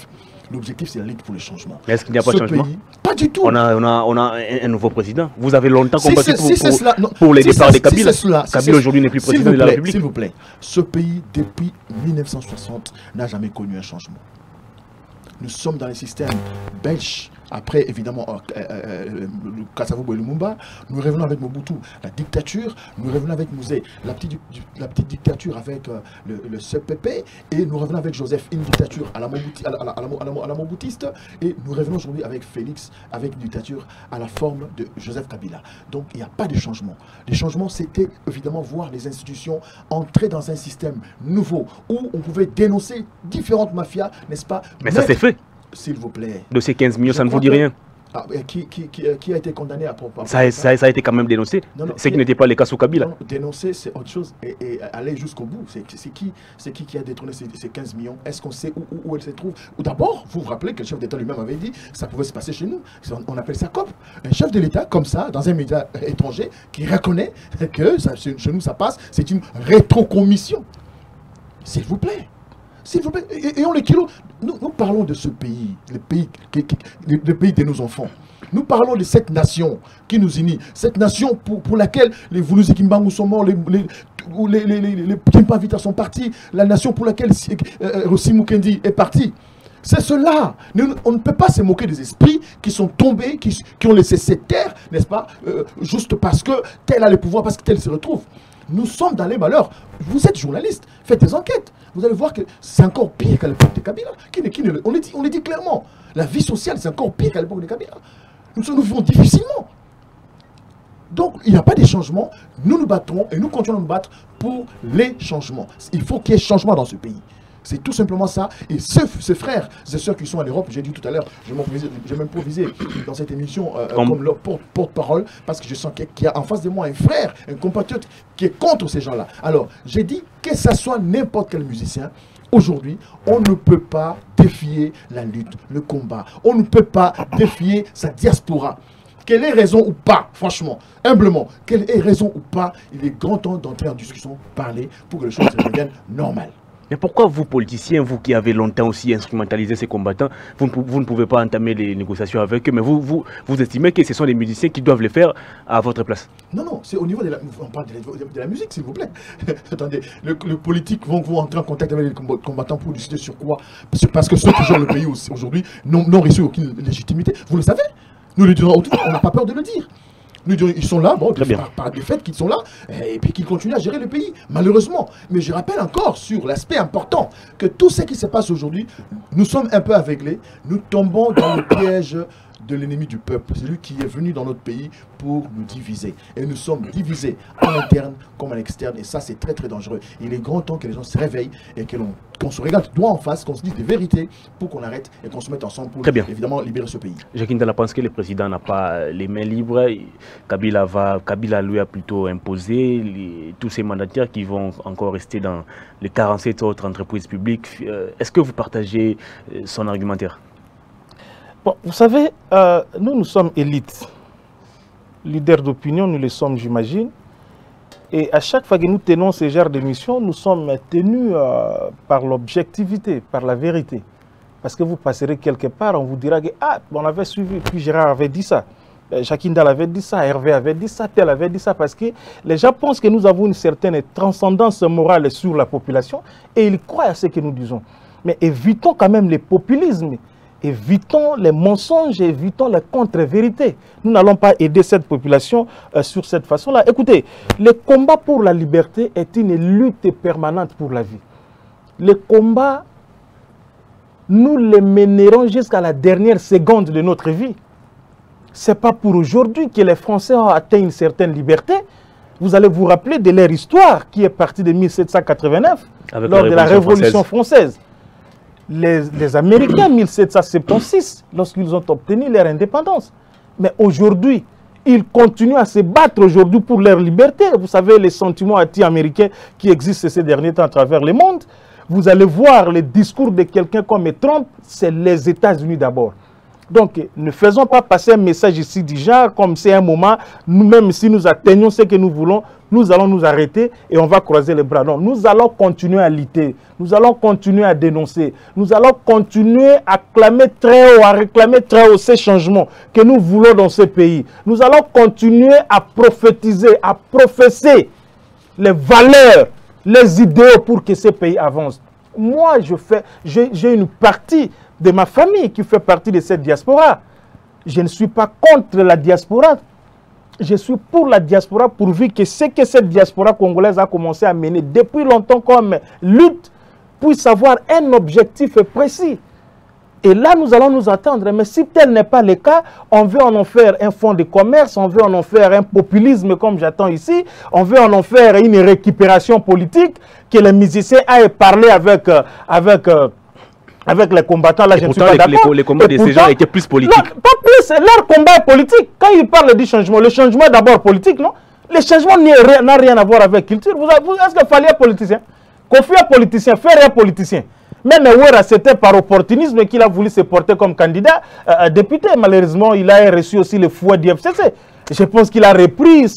L'objectif, c'est la lutte pour le changement. Mais est-ce qu'il n'y a pas de changement? Pays, pas du tout. On a, on a, on a un, un nouveau président. Vous avez longtemps combattu si pour, pour, cela, non, pour les si départs de si Kabila. Cela, Kabila si aujourd'hui n'est plus président de la plaît, République. S'il vous plaît, ce pays, depuis mille neuf cent soixante, n'a jamais connu un changement. Nous sommes dans les systèmes belges. Après, évidemment, euh, euh, le Kasavubu et Lumumba, nous revenons avec Mobutu, la dictature, nous revenons avec Mouzé, la petite, la petite dictature avec euh, le, le C P P, et nous revenons avec Joseph, une dictature à la, Mobuti, à la, à la, à la, à la Moboutiste, et nous revenons aujourd'hui avec Félix, avec une dictature à la forme de Joseph Kabila. Donc, il n'y a pas de changement. Les changements, c'était évidemment voir les institutions entrer dans un système nouveau, où on pouvait dénoncer différentes mafias, n'est-ce pas? Mais ça s'est fait. S'il vous plaît. De ces quinze millions, ça ne vous dit rien? Ah, qui, qui, qui, qui a été condamné à propos ça, a, ça, ça a été quand même dénoncé. C'est qui n'était pas le cas sous Kabila. Non, dénoncer, c'est autre chose. Et, et aller jusqu'au bout, c'est qui, qui qui a détourné ces, ces quinze millions? Est-ce qu'on sait où, où, où elle se trouve? D'abord, vous vous rappelez que le chef d'État lui-même avait dit que ça pouvait se passer chez nous. On, on appelle ça C O P. Un chef de l'État, comme ça, dans un média étranger, qui reconnaît que ça, chez nous ça passe, c'est une rétrocommission. S'il vous plaît. S'il vous plaît, et, et on les kilos. Nous, nous parlons de ce pays, le pays, qui, qui, le pays de nos enfants. Nous parlons de cette nation qui nous unit, cette nation pour, pour laquelle les Vulusi Kimbangu sont morts, les, les, les, les, les, les Kimpa Vita sont partis, la nation pour laquelle euh, Rossi Mukendi est parti. C'est cela. Nous, on ne peut pas se moquer des esprits qui sont tombés, qui, qui ont laissé cette terre, n'est-ce pas, euh, juste parce que tel a le pouvoir, parce que tel se retrouve. Nous sommes dans les malheurs. Vous êtes journaliste, faites des enquêtes. Vous allez voir que c'est encore pire qu'à l'époque de Kabila. Qui, qui, on, le dit, on le dit clairement. La vie sociale, c'est encore pire qu'à l'époque de Kabila. Nous nous vivons difficilement. Donc, il n'y a pas de changement. Nous nous battrons et nous continuons à nous battre pour les changements. Il faut qu'il y ait changement dans ce pays. C'est tout simplement ça. Et ce, ces frères et sœurs qui sont en Europe, j'ai dit tout à l'heure, je vais m'improviser dans cette émission euh, comme, comme leur porte-parole, parce que je sens qu'il y a en face de moi un frère, un compatriote qui est contre ces gens-là. Alors, j'ai dit que ça soit n'importe quel musicien, aujourd'hui, on ne peut pas défier la lutte, le combat. On ne peut pas défier sa diaspora. Quelle est raison ou pas, franchement, humblement, quelle est raison ou pas, il est grand temps d'entrer en discussion, parler, pour que les choses deviennent normales. Mais pourquoi vous, politiciens, vous qui avez longtemps aussi instrumentalisé ces combattants, vous ne, vous ne pouvez pas entamer les négociations avec eux, mais vous, vous, vous estimez que ce sont les musiciens qui doivent le faire à votre place? Non, non, c'est au niveau de la, on parle de la, de la musique, s'il vous plaît. Attendez, le, le politique vont vous entrer en contact avec les combattants pour décider sur quoi? Parce que ceux qui gèrent le pays aujourd'hui n'ont reçu aucune légitimité. Vous le savez? Nous le disons autour, on n'a pas peur de le dire. Nous disons, ils sont là, bon, par, par des faits qu'ils sont là, et puis qu'ils continuent à gérer le pays, malheureusement. Mais je rappelle encore sur l'aspect important, que tout ce qui se passe aujourd'hui, nous sommes un peu aveuglés, nous tombons dans le piège de l'ennemi du peuple, celui qui est venu dans notre pays pour nous diviser. Et nous sommes divisés en interne comme en externe, et ça c'est très très dangereux. Il est grand temps que les gens se réveillent et que l'on qu'on se regarde droit en face, qu'on se dise des vérités pour qu'on arrête et qu'on se mette ensemble pour évidemment libérer ce pays. Jacques Ndala pense que le président n'a pas les mains libres. Kabila, va, Kabila lui a plutôt imposé les, tous ces mandataires qui vont encore rester dans les quarante-sept autres entreprises publiques. Euh, Est-ce que vous partagez son argumentaire? Bon, vous savez, euh, nous, nous sommes élites. Leaders d'opinion, nous le sommes, j'imagine. Et à chaque fois que nous tenons ce genre d'émission, nous sommes tenus euh, par l'objectivité, par la vérité. Parce que vous passerez quelque part, on vous dira que ah, on avait suivi, puis Gérard avait dit ça, Jacques Ndal avait dit ça, Hervé avait dit ça, tel avait dit ça, parce que les gens pensent que nous avons une certaine transcendance morale sur la population et ils croient à ce que nous disons. Mais évitons quand même les populismes. Évitons les mensonges, évitons les contre-vérités. Nous n'allons pas aider cette population euh, sur cette façon-là. Écoutez, le combat pour la liberté est une lutte permanente pour la vie. Le combat, nous le mènerons jusqu'à la dernière seconde de notre vie. Ce n'est pas pour aujourd'hui que les Français ont atteint une certaine liberté. Vous allez vous rappeler de leur histoire qui est partie de mille sept cent quatre-vingt-neuf, Avec lors la de la Révolution française. française. Les, les Américains, mille sept cent soixante-seize, lorsqu'ils ont obtenu leur indépendance. Mais aujourd'hui, ils continuent à se battre aujourd'hui pour leur liberté. Vous savez, les sentiments anti-américains qui existent ces derniers temps à travers le monde. Vous allez voir le discours de quelqu'un comme Trump, c'est les États-Unis d'abord. Donc, ne faisons pas passer un message ici déjà, comme c'est un moment, nous-mêmes, si nous atteignons ce que nous voulons, nous allons nous arrêter et on va croiser les bras. Non, nous allons continuer à lutter, nous allons continuer à dénoncer, nous allons continuer à clamer très haut, à réclamer très haut ces changements que nous voulons dans ce pays. Nous allons continuer à prophétiser, à professer les valeurs, les idéaux pour que ce pays avance. Moi, je fais, j'ai une partie de ma famille qui fait partie de cette diaspora. Je ne suis pas contre la diaspora. Je suis pour la diaspora pourvu que ce que cette diaspora congolaise a commencé à mener depuis longtemps comme lutte puisse avoir un objectif précis. Et là, nous allons nous attendre. Mais si tel n'est pas le cas, on veut en faire un fonds de commerce, on veut en faire un populisme comme j'attends ici, on veut en faire une récupération politique, que les musiciens aillent parler avec... avec Avec les combattants, là, et je ne suis pas d'accord. Les, les combats et de pourtant, ces gens étaient plus politiques. Non, pas plus, leur combat est politique. Quand ils parlent du changement, le changement est d'abord politique, non? Le changement n'a rien à voir avec culture. Vous, vous, est-ce qu'il fallait un politicien? Kofi est politicien, Ferré est politicien. Même Ouera, c'était par opportunisme qu'il a voulu se porter comme candidat euh, député. Malheureusement, il a reçu aussi le fouet du F C C. Je pense qu'il a repris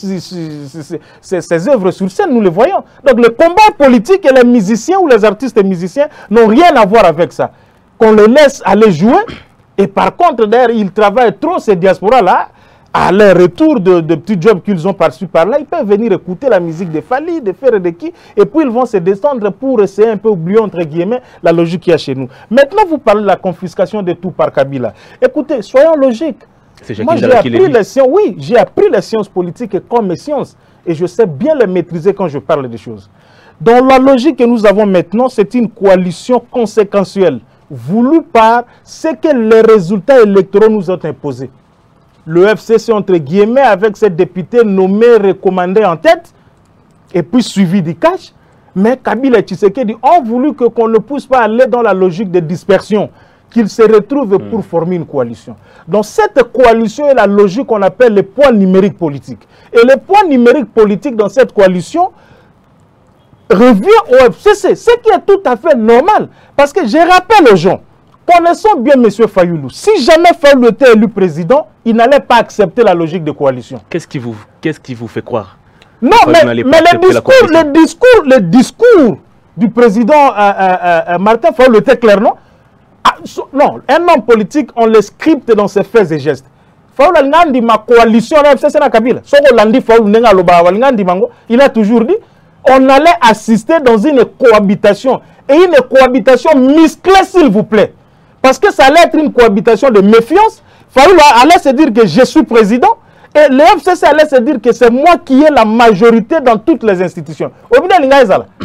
ses œuvres sur scène, nous le voyons. Donc le combat politique et les musiciens ou les artistes et musiciens n'ont rien à voir avec ça. Qu'on les laisse aller jouer. Et par contre, d'ailleurs, ils travaillent trop, ces diasporas-là, à leur retour de, de petits jobs qu'ils ont par-ci par-là. Ils peuvent venir écouter la musique de Fali, de Ferre et de qui, et puis ils vont se descendre pour essayer un peu oublier, entre guillemets, la logique qu'il y a chez nous. Maintenant, vous parlez de la confiscation de tout par Kabila. Écoutez, soyons logiques. Moi, j'ai appris les sciences, oui, j'ai appris les sciences politiques comme mes sciences. Et je sais bien les maîtriser quand je parle des choses. Dans la logique que nous avons maintenant, c'est une coalition conséquentielle, voulue par ce que les résultats électoraux nous ont imposés. Le F C C, entre guillemets, avec ses députés nommés, recommandés en tête, et puis suivi du cash. Mais Kabila et Tshisekedi ont voulu que qu'on ne puisse pas aller dans la logique de dispersion, qu'ils se retrouvent pour mmh. former une coalition. Donc cette coalition est la logique qu'on appelle le poids numérique politique. Et le poids numérique politique dans cette coalition revient au F C C, ce qui est tout à fait normal. Parce que je rappelle aux gens, connaissons bien M. Fayoulou, si jamais Fayoulou était élu président, il n'allait pas accepter la logique de coalition. Qu'est-ce qui vous, qu'est-ce qui vous fait croire? Non, mais, mais le, discours, le, discours, le discours du président euh, euh, euh, Martin Fayoulou était clair, non? Ah, so, non, un homme politique, on le scripte dans ses faits et gestes. Fayoulou Ngandi, ma coalition, il a toujours dit, on allait assister dans une cohabitation. Et une cohabitation musclée, s'il vous plaît. Parce que ça allait être une cohabitation de méfiance. Fayoulou allait se dire que je suis président. Et le F C C allait se dire que c'est moi qui ai la majorité dans toutes les institutions. Au bout de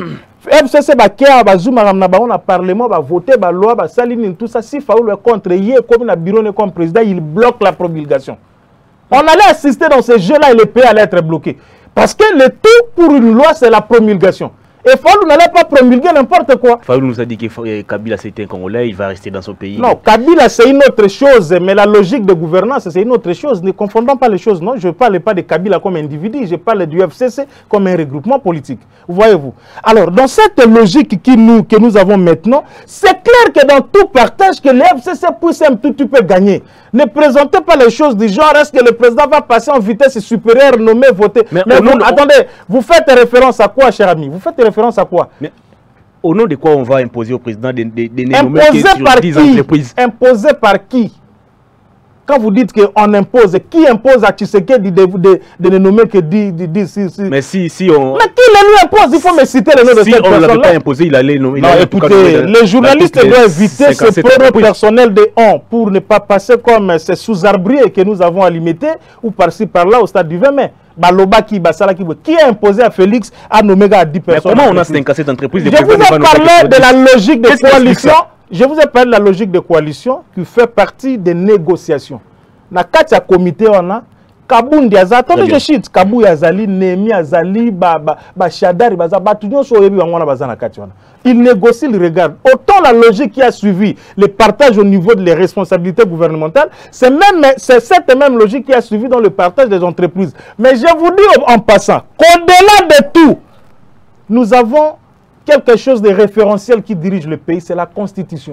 F C C va kéa va zoom na parlement va voter va loi va saline tout ça si Fayoulou est contre hier comme na bureau comme président il bloque la promulgation. On allait assister dans ce jeu là et le pays allait être bloqué parce que le tout pour une loi c'est la promulgation. Et Fayoulou n'allait pas promulguer n'importe quoi. Fayoulou nous a dit que Kabila c'était un Congolais, il va rester dans son pays. Non, Kabila c'est une autre chose, mais la logique de gouvernance c'est une autre chose. Ne confondons pas les choses, non. Je ne parle pas de Kabila comme individu, je parle du F C C comme un regroupement politique. Voyez-vous. Alors, dans cette logique qui nous, que nous avons maintenant, c'est clair que dans tout partage, que le F C C puisse un tout petit peu gagner. Ne présentez pas les choses du genre, est-ce que le président va passer en vitesse supérieure, nommer, voter. Mais, mais vous, attendez, vous faites référence à quoi, cher ami? Vous faites référence à quoi? Mais au nom de quoi on va imposer au président des de, de, de imposer par qui? Entreprises? Imposer par qui? Quand vous dites qu'on impose, qui impose à Tshisekedi de, de, de, de ne nommer que dix, dix, si, si. Mais si, si on... Mais qui le lui impose? Il faut me citer le nom de si cette personne-là. Si on ne l'avait pas imposé, il allait nommer... Non, écoutez, les journalistes doivent éviter ce pronom personnel de on pour ne pas passer comme ces sous-arbriers que nous avons alimentés ou par-ci par-là au stade du vingt mai. Baloba qui, Basala qui, qui a imposé à Félix à nommer à dix personnes. Mais comment on a cinquante cette entreprise? Je vous ai parlé de la logique de coalition. Je vous ai parlé de la logique de coalition qui fait partie des négociations. Na kati ya comité on a Kabundi aza attendez je chute Kabu yazali Nemi azali ba ba, ba Shadari baza batu nyonso oyebi bango na baza na kati wana. Il négocie, il regarde. Autant la logique qui a suivi le partage au niveau des responsabilités gouvernementales, c'est même c'est cette même logique qui a suivi dans le partage des entreprises. Mais je vous dis en passant qu'au-delà de tout, nous avons quelque chose de référentiel qui dirige le pays, c'est la Constitution.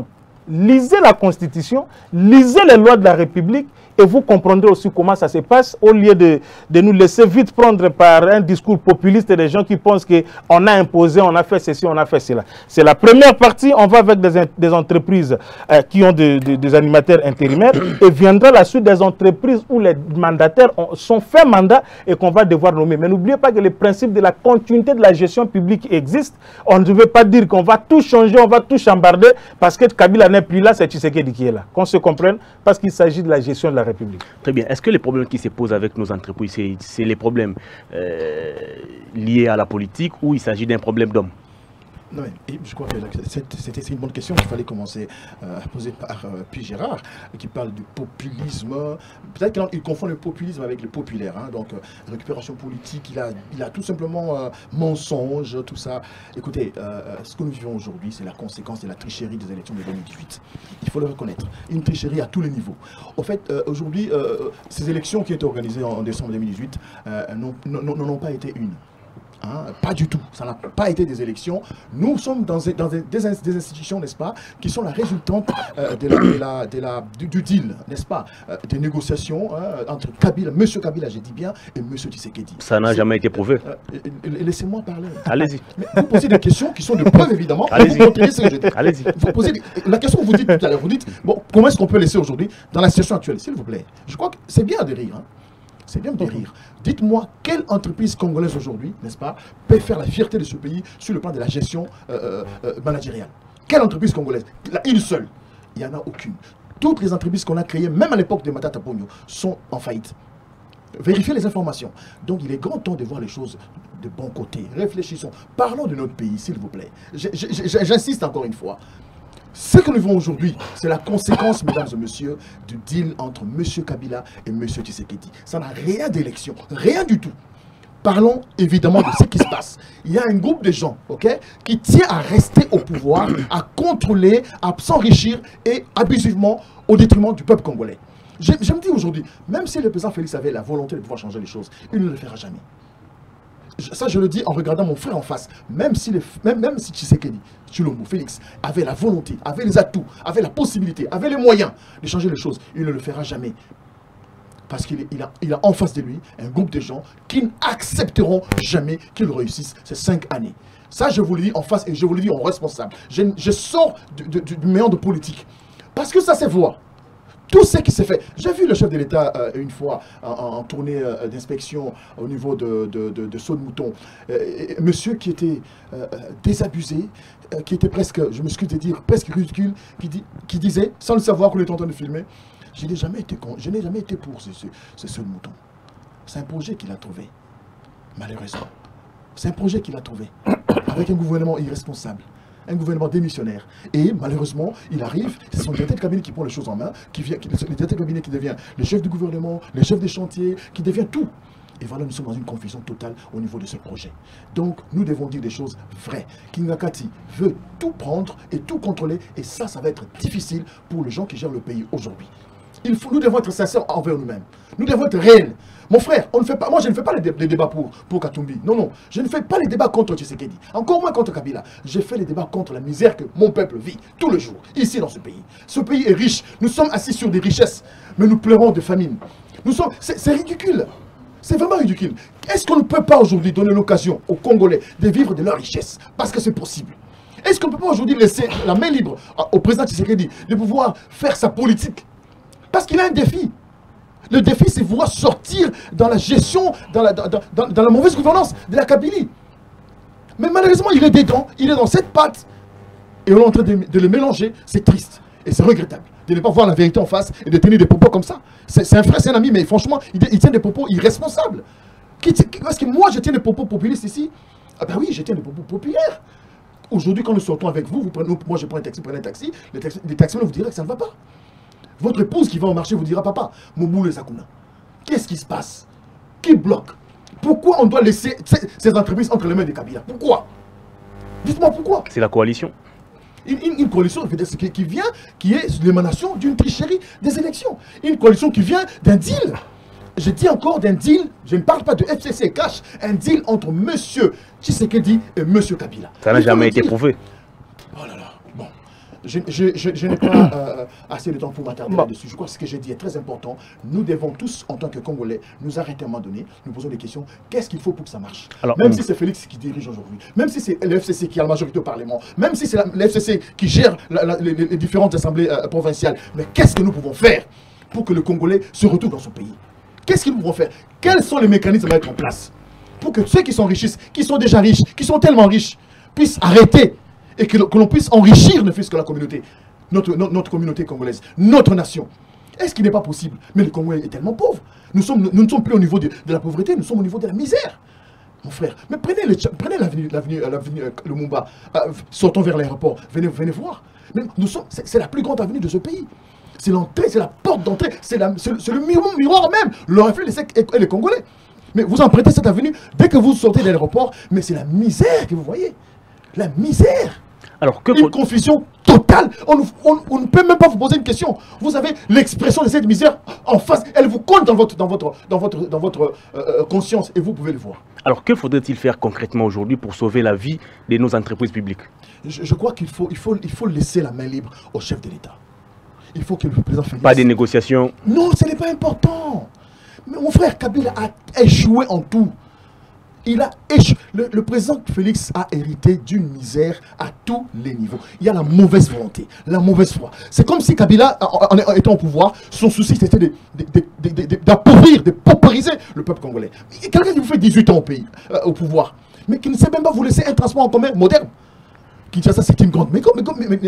lisez la Constitution, lisez les lois de la République et vous comprendrez aussi comment ça se passe au lieu de, de nous laisser vite prendre par un discours populiste des gens qui pensent qu'on a imposé, on a fait ceci, on a fait cela. C'est la première partie, on va avec des, des entreprises euh, qui ont de, de, des animateurs intérimaires et viendra la suite des entreprises où les mandataires ont, sont faits mandat et qu'on va devoir nommer. Mais n'oubliez pas que le principe de la continuité de la gestion publique existe. On ne veut pas dire qu'on va tout changer, on va tout chambarder parce que Kabila n'est plus là, c'est Tshisekedi qui est là. Qu'on se comprenne parce qu'il s'agit de la gestion de la République. Très bien. Est-ce que les problèmes qui se posent avec nos entreprises, c'est les problèmes euh, liés à la politique ou il s'agit d'un problème d'homme? Non, mais je crois que c'était une bonne question qu'il fallait commencer euh, à poser par euh, Pierre Gérard, qui parle du populisme. Peut-être qu'il confond le populisme avec le populaire. Hein, donc, euh, récupération politique, il a, il a tout simplement euh, mensonge, tout ça. Écoutez, euh, ce que nous vivons aujourd'hui, c'est la conséquence de la tricherie des élections de deux mille dix-huit. Il faut le reconnaître. Une tricherie à tous les niveaux. En fait, euh, aujourd'hui, euh, ces élections qui ont été organisées en, en décembre deux mille dix-huit euh, n'ont pas été une. Hein, pas du tout, ça n'a pas été des élections. Nous sommes dans, dans des, des institutions, n'est-ce pas, qui sont la résultante euh, de la, de la, de la, du, du deal, n'est-ce pas, euh, des négociations hein, entre Kabila, M. Kabila, j'ai dit bien, et M. Tshisekedi. Ça n'a jamais été prouvé. Euh, euh, Laissez-moi parler. Allez-y. Vous posez des questions qui sont de preuves, évidemment. Allez-y. Allez-y. Vous posez des... La question que vous dites tout à l'heure, vous dites, bon, comment est-ce qu'on peut laisser aujourd'hui dans la situation actuelle, s'il vous plaît. Je crois que c'est bien de rire. Hein. C'est bien de rire. Dites-moi, quelle entreprise congolaise aujourd'hui, n'est-ce pas, peut faire la fierté de ce pays sur le plan de la gestion euh, euh, managériale? Quelle entreprise congolaise? La une seule. Il n'y en a aucune. Toutes les entreprises qu'on a créées, même à l'époque de Matata Ponyo, sont en faillite. Vérifiez les informations. Donc il est grand temps de voir les choses de bon côté. Réfléchissons. Parlons de notre pays, s'il vous plaît. J'insiste encore une fois. Ce que nous vivons aujourd'hui, c'est la conséquence, mesdames et messieurs, du deal entre M. Kabila et M. Tshisekedi. Ça n'a rien d'élection, rien du tout. Parlons évidemment de ce qui se passe. Il y a un groupe de gens, ok, qui tient à rester au pouvoir, à contrôler, à s'enrichir et abusivement au détriment du peuple congolais. Je, je me dis aujourd'hui, même si le président Félix avait la volonté de pouvoir changer les choses, il ne le fera jamais. Ça, je le dis en regardant mon frère en face. Même si, les, même, même si Tshisekedi, Tshilombo, Félix, avait la volonté, avait les atouts, avait la possibilité, avait les moyens de changer les choses, il ne le fera jamais. Parce qu'il il a, il a en face de lui un groupe de gens qui n'accepteront jamais qu'il réussisse ces cinq années. Ça, je vous le dis en face et je vous le dis en responsable. Je, je sors du, du, du méandre politique. Parce que ça, c'est voir. Tout ce qui s'est fait. J'ai vu le chef de l'État euh, une fois en, en tournée euh, d'inspection au niveau de, de, de, de Saut-de-Mouton. Euh, monsieur qui était euh, désabusé, euh, qui était presque, je me suis de dire, presque ridicule, qui, dit, qui disait, sans le savoir qu'on était en train de filmer, je n'ai jamais été con, je n'ai jamais été pour ce, ce, ce Saut-de-Mouton. C'est un projet qu'il a trouvé, malheureusement. C'est un projet qu'il a trouvé, avec un gouvernement irresponsable. Un gouvernement démissionnaire. Et malheureusement, il arrive, c'est son directeur de cabinet qui prend les choses en main, qui vient, qui, le directeur de cabinet qui devient le chef du gouvernement, le chef des chantiers, qui devient tout. Et voilà, nous sommes dans une confusion totale au niveau de ce projet. Donc, nous devons dire des choses vraies. Kingakati veut tout prendre et tout contrôler, et ça, ça va être difficile pour les gens qui gèrent le pays aujourd'hui. Il faut, nous devons être sincères envers nous-mêmes. Nous devons être réels. Mon frère, on ne fait pas, moi je ne fais pas les, dé les débats pour, pour Katumbi. Non, non. Je ne fais pas les débats contre Tshisekedi. Encore moins contre Kabila. Je fais les débats contre la misère que mon peuple vit tous les jours, ici dans ce pays. Ce pays est riche. Nous sommes assis sur des richesses, mais nous pleurons de famine. Nous sommes, c'est ridicule. C'est vraiment ridicule. Est-ce qu'on ne peut pas aujourd'hui donner l'occasion aux Congolais de vivre de leur richesse? Parce que c'est possible. Est-ce qu'on ne peut pas aujourd'hui laisser la main libre au président Tshisekedi de pouvoir faire sa politique? Parce qu'il a un défi. Le défi, c'est vouloir sortir dans la gestion, dans la, dans, dans, dans la mauvaise gouvernance de la Kabylie. Mais malheureusement, il est dedans, il est dans cette patte. Et on est en train de, de le mélanger. C'est triste et c'est regrettable de ne pas voir la vérité en face et de tenir des propos comme ça. C'est un frère, c'est un ami, mais franchement, il, il tient des propos irresponsables. Parce que moi, je tiens des propos populistes ici. Ah ben oui, je tiens des propos populaires. Aujourd'hui, quand nous sortons avec vous, vous prenez, moi je prends un taxi, vous prenez un taxi, les, taxi, les taximens vous diront que ça ne va pas. Votre épouse qui va au marché vous dira, papa, Momoule Zakuna, qu'est-ce qui se passe? Qui bloque? Pourquoi on doit laisser ces, ces entreprises entre les mains des Kabila? Pourquoi? Dites-moi pourquoi. C'est la coalition. Une, une, une coalition qui, qui vient, qui est l'émanation d'une tricherie des élections. Une coalition qui vient d'un deal. Je dis encore d'un deal, je ne parle pas de F C C cash, un deal entre M. Tshisekedi et M. Kabila. Ça n'a jamais été prouvé. Oh là là, bon. Je, je, je, je n'ai pas euh, assez de temps pour m'attarder là-dessus. Je crois que ce que j'ai dit est très important. Nous devons tous, en tant que Congolais, nous arrêter à un moment donné, nous posons des questions. Qu'est-ce qu'il faut pour que ça marche? Alors, même hum. si c'est Félix qui dirige aujourd'hui, même si c'est le F C C qui a la majorité au Parlement, même si c'est le F C C qui gère la, la, les, les différentes assemblées euh, provinciales, mais qu'est-ce que nous pouvons faire pour que le Congolais se retrouve dans son pays? Qu'est-ce qu'ils vont faire? Quels sont les mécanismes à mettre en place pour que ceux qui s'enrichissent, qui sont déjà riches, qui sont tellement riches, puissent arrêter et que, que l'on puisse enrichir ne fût-ce que la communauté, notre, notre, notre communauté congolaise, notre nation? Est-ce qu'il n'est pas possible? Mais le Congo est tellement pauvre. Nous, sommes, nous ne sommes plus au niveau de, de la pauvreté, nous sommes au niveau de la misère. Mon frère, mais prenez, le, prenez l'avenue, l'avenue, l'avenue euh, Lumumba, euh, sortons vers l'aéroport, venez, venez voir. C'est la plus grande avenue de ce pays. C'est l'entrée, c'est la porte d'entrée, c'est le, le miroir, miroir même, le reflet et les Congolais. Mais vous empruntez cette avenue, dès que vous sortez de l'aéroport, mais c'est la misère que vous voyez. La misère. Alors, que une confusion totale. On, on, on ne peut même pas vous poser une question. Vous avez l'expression de cette misère en face. Elle vous compte dans votre, dans votre, dans votre, dans votre euh, conscience et vous pouvez le voir. Alors, que faudrait-il faire concrètement aujourd'hui pour sauver la vie de nos entreprises publiques? Je, je crois qu'il faut, il faut, il faut laisser la main libre au chef de l'État. Il faut que le président Félix... Pas de négociations? Non, ce n'est pas important. Mais mon frère Kabila a échoué en tout. Il a échoué. Le, le président Félix a hérité d'une misère à tous les niveaux. Il y a la mauvaise volonté, la mauvaise foi. C'est comme si Kabila, en, en, en étant au pouvoir, son souci c'était d'appauvrir, de, de, de, de paupériser le peuple congolais. Quelqu'un qui vous fait dix-huit ans au pays, euh, au pouvoir, mais qui ne sait même pas vous laisser un transport en commun moderne. Kinshasa, c'est une grande mégapole,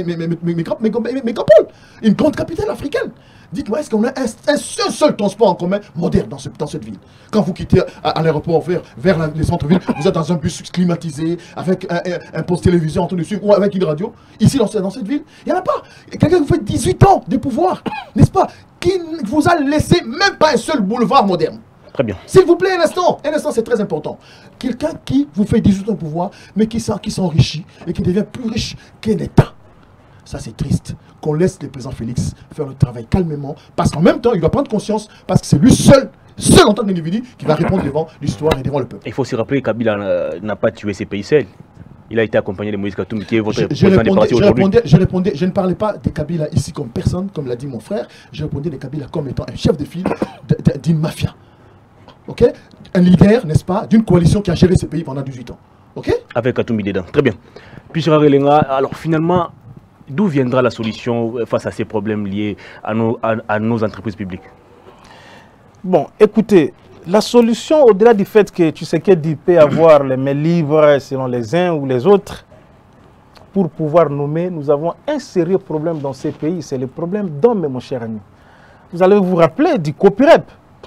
une grande capitale africaine. Dites-moi, est-ce qu'on a un, un, un seul transport en commun moderne dans, ce, dans cette ville? Quand vous quittez à, à l'aéroport vers, vers la, les centres-villes, vous êtes dans un bus climatisé, avec un, un, un poste télévisé en train de suivre, ou avec une radio. Ici, dans, dans cette ville, il n'y en a pas. Quelqu'un qui vous fait dix-huit ans de pouvoir, n'est-ce pas? Qui ne vous a laissé même pas un seul boulevard moderne. Très bien. S'il vous plaît, un instant. Un instant, c'est très important. Quelqu'un qui vous fait dix-huit ans de pouvoir, mais qui s'enrichit et qui devient plus riche qu'un État. Ça, c'est triste. Qu'on laisse le président Félix faire le travail calmement, parce qu'en même temps, il doit prendre conscience, parce que c'est lui seul, seul en tant qu'individu, qui va répondre devant l'histoire et devant le peuple. Il faut aussi rappeler que Kabila n'a pas tué ses pays seuls. Il a été accompagné de Moïse Katumbi, qui est votre je, je président des partis aujourd'hui. Je répondais, je ne parlais pas de Kabila ici comme personne, comme l'a dit mon frère. Je répondais de Kabila comme étant un chef de file d'une mafia. Ok, un leader, n'est-ce pas, d'une coalition qui a géré ce pays pendant dix-huit ans. Ok, avec Katumbi dedans. Très bien. Puis, Relenga, alors finalement, d'où viendra la solution face à ces problèmes liés à nos, à, à nos entreprises publiques? Bon, écoutez, la solution, au-delà du fait que tu sais qu'il peut avoir les mains libres selon les uns ou les autres, pour pouvoir nommer, nous avons un sérieux problème dans ces pays. C'est le problème d'hommes, mon cher ami. Vous allez vous rappeler du COPIREP,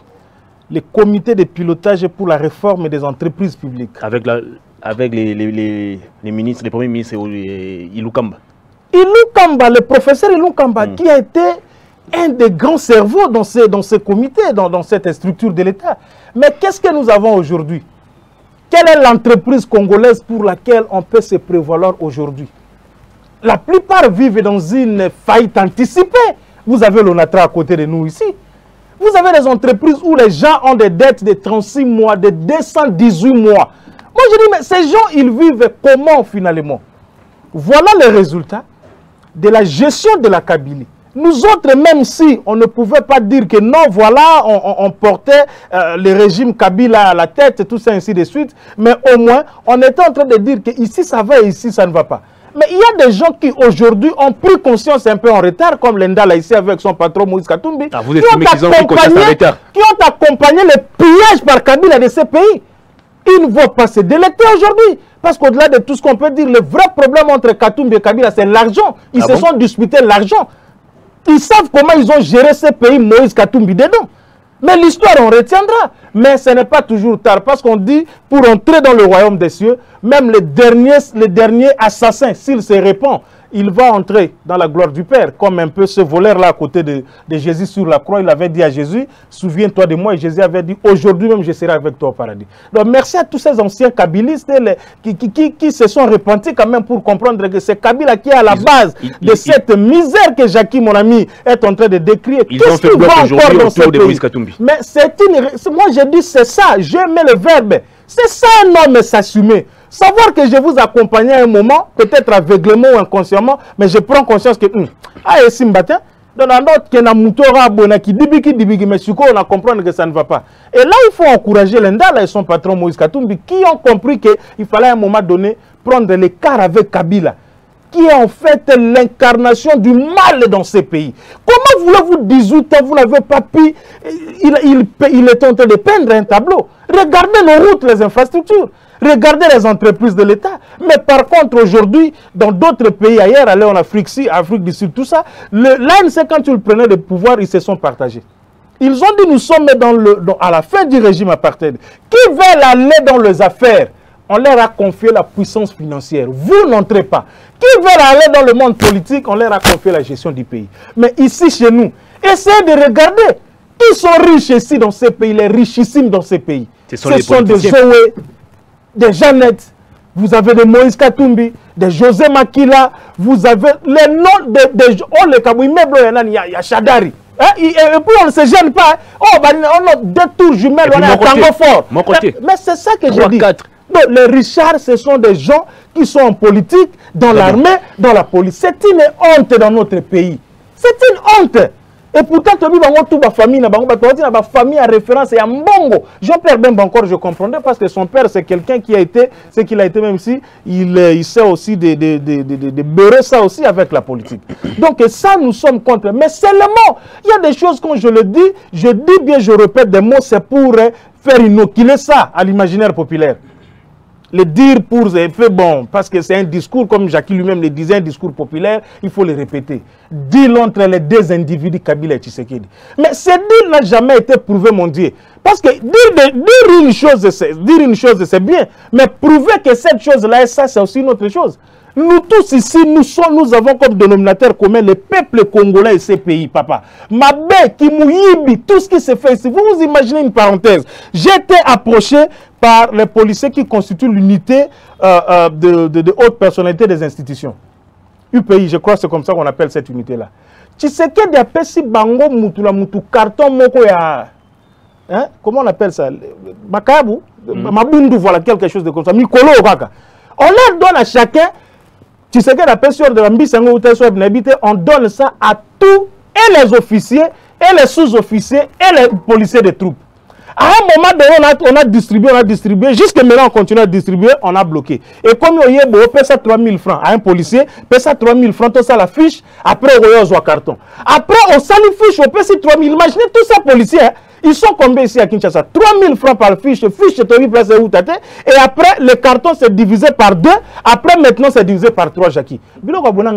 les comités de pilotage pour la réforme des entreprises publiques. Avec, la, avec les, les, les, les ministres, les premiers ministres, Ilou Kamba. Ilou Kamba, le professeur Ilou Kamba, mmh. qui a été un des grands cerveaux dans ces, dans ces comités, dans, dans cette structure de l'État. Mais qu'est-ce que nous avons aujourd'hui? Quelle est l'entreprise congolaise pour laquelle on peut se prévaloir aujourd'hui? La plupart vivent dans une faillite anticipée. Vous avez l'ONATRA à côté de nous ici. Vous avez des entreprises où les gens ont des dettes de trente-six mois, de deux cent dix-huit mois. Moi je dis, mais ces gens, ils vivent comment finalement? Voilà le résultat de la gestion de la Kabylie. Nous autres, même si on ne pouvait pas dire que non, voilà, on, on, on portait euh, le régime Kabila à la tête, tout ça, ainsi de suite, mais au moins, on était en train de dire que ici ça va et ici ça ne va pas. Mais il y a des gens qui aujourd'hui ont pris conscience un peu en retard, comme Lendala ici avec son patron Moïse Katumbi, ah, vous estimez qu'ils ont pris conscience en retard, qui ont accompagné le pillage par Kabila de ces pays. Ils ne vont pas se délecter aujourd'hui. Parce qu'au-delà de tout ce qu'on peut dire, le vrai problème entre Katumbi et Kabila, c'est l'argent. Ils ah se bon? sont disputés l'argent. Ils savent comment ils ont géré ces pays, Moïse Katumbi dedans. Mais l'histoire, on retiendra. Mais ce n'est pas toujours tard. Parce qu'on dit, pour entrer dans le royaume des cieux, même le dernier, le dernier assassin, s'il se répand, il va entrer dans la gloire du Père. Comme un peu ce voleur-là à côté de, de Jésus sur la croix. Il avait dit à Jésus, souviens-toi de moi. Et Jésus avait dit, aujourd'hui même, je serai avec toi au paradis. Donc merci à tous ces anciens kabylistes les, qui, qui, qui, qui se sont repentis quand même pour comprendre que c'est Kabila qui est à la ils base ont, ils, de ils, cette ils, misère que Jackie, mon ami, est en train de décrire. Qu'est-ce qui va encore dans ce pays? Mais c'est une... Moi, je dis, c'est ça. Je mets le verbe. C'est ça un homme s'assumer. Savoir que je vous accompagne à un moment, peut-être aveuglément ou inconsciemment, mais je prends conscience que, hum, ah, et Simbatin, dans la note, qu'il y a un mouton qui dibiki dibiki, mais sur quoi on a compris que ça ne va pas. Et là, il faut encourager l'Indala et son patron Moïse Katumbi, qui ont compris qu'il fallait à un moment donné prendre l'écart avec Kabila, qui est en fait l'incarnation du mal dans ces pays. Comment voulez-vous, dix-huit ans, vous n'avez pas pu, il, il, il est en train de peindre un tableau. Regardez les routes, les infrastructures. Regardez les entreprises de l'État. Mais par contre, aujourd'hui, dans d'autres pays ailleurs, allez en Afrique, si, Afrique du Sud, tout ça, l'A N C, quand ils prenaient le pouvoir, ils se sont partagés. Ils ont dit, nous sommes dans le, dans, à la fin du régime apartheid. Qui veulent aller dans les affaires? On leur a confié la puissance financière. Vous n'entrez pas. Qui veulent aller dans le monde politique? On leur a confié la gestion du pays. Mais ici, chez nous, essayez de regarder. Qui sont riches ici dans ces pays, les richissimes dans ces pays? Ce sont, Ce sont des Zoé, des Jeannette, vous avez des Moïse Katumbi, des José Makila, vous avez les noms de, de oh les Kabouimeblo, il y a Chadari. Hein? Et, et puis on ne se gêne pas. Oh, bah, on a deux tours jumelles, on a un tango fort. Mon côté. Mais, mais c'est ça que je dis. Donc, les Richards, ce sont des gens qui sont en politique, dans l'armée, dans la police. C'est une honte dans notre pays. C'est une honte. Et pourtant, tu as vu toute ma famille, ma famille en référence et en Mbongo. Jean-Pierre Bemba encore, je comprendrais parce que son père, c'est quelqu'un qui a été, c'est qu'il a été même si, il, il sait aussi de, de, de, de, de, de beurrer ça aussi avec la politique. Donc ça, nous sommes contre. Mais seulement, il y a des choses, quand je le dis, je dis bien, je répète des mots, c'est pour faire inoculer ça à l'imaginaire populaire. Le dire pour effet bon, parce que c'est un discours, comme Jackie lui-même le disait, un discours populaire, il faut le répéter. Deal entre les deux individus, Kabila et Tshisekedi. Mais ce deal n'a jamais été prouvé, mon Dieu. Parce que dire, de, dire une chose, dire une chose, c'est bien, mais prouver que cette chose-là, ça, c'est aussi une autre chose. Nous tous ici, nous, sommes, nous avons comme dénominateur commun le peuple congolais et ces pays, papa. Mabé, Kimouyibi, tout ce qui se fait ici. Vous vous imaginez une parenthèse. J'ai été approché par les policiers qui constituent l'unité euh, euh, de, de, de haute personnalité des institutions. U P I, je crois que c'est comme ça qu'on appelle cette unité-là. Tshisekedi appelle si bango mutula mutu carton moko ya... Hein? Comment on appelle ça? Makabu, mm. Mabundu, voilà, quelque chose de comme ça. Mikolo, kaka. On leur donne à chacun... Tu sais qu'elle appelle sur de la on donne ça à tous, et les officiers, et les sous-officiers, et les policiers de troupes. À un moment donné, on a, on a distribué, on a distribué, jusqu'à maintenant on continue à distribuer, on a bloqué. Et comme il y a on paie ça trois mille francs à un policier, paie ça trois mille francs, tout ça la fiche, après on voit carton. Après on sali fiche, on paie ça trois mille. Imaginez tous ces policiers, hein? Ils sont combien ici à Kinshasa? trois mille francs par fiche, fiche de Tori Place où t'as. Et après, le carton s'est divisé par deux. Après, maintenant, c'est divisé par trois, Jackie. Que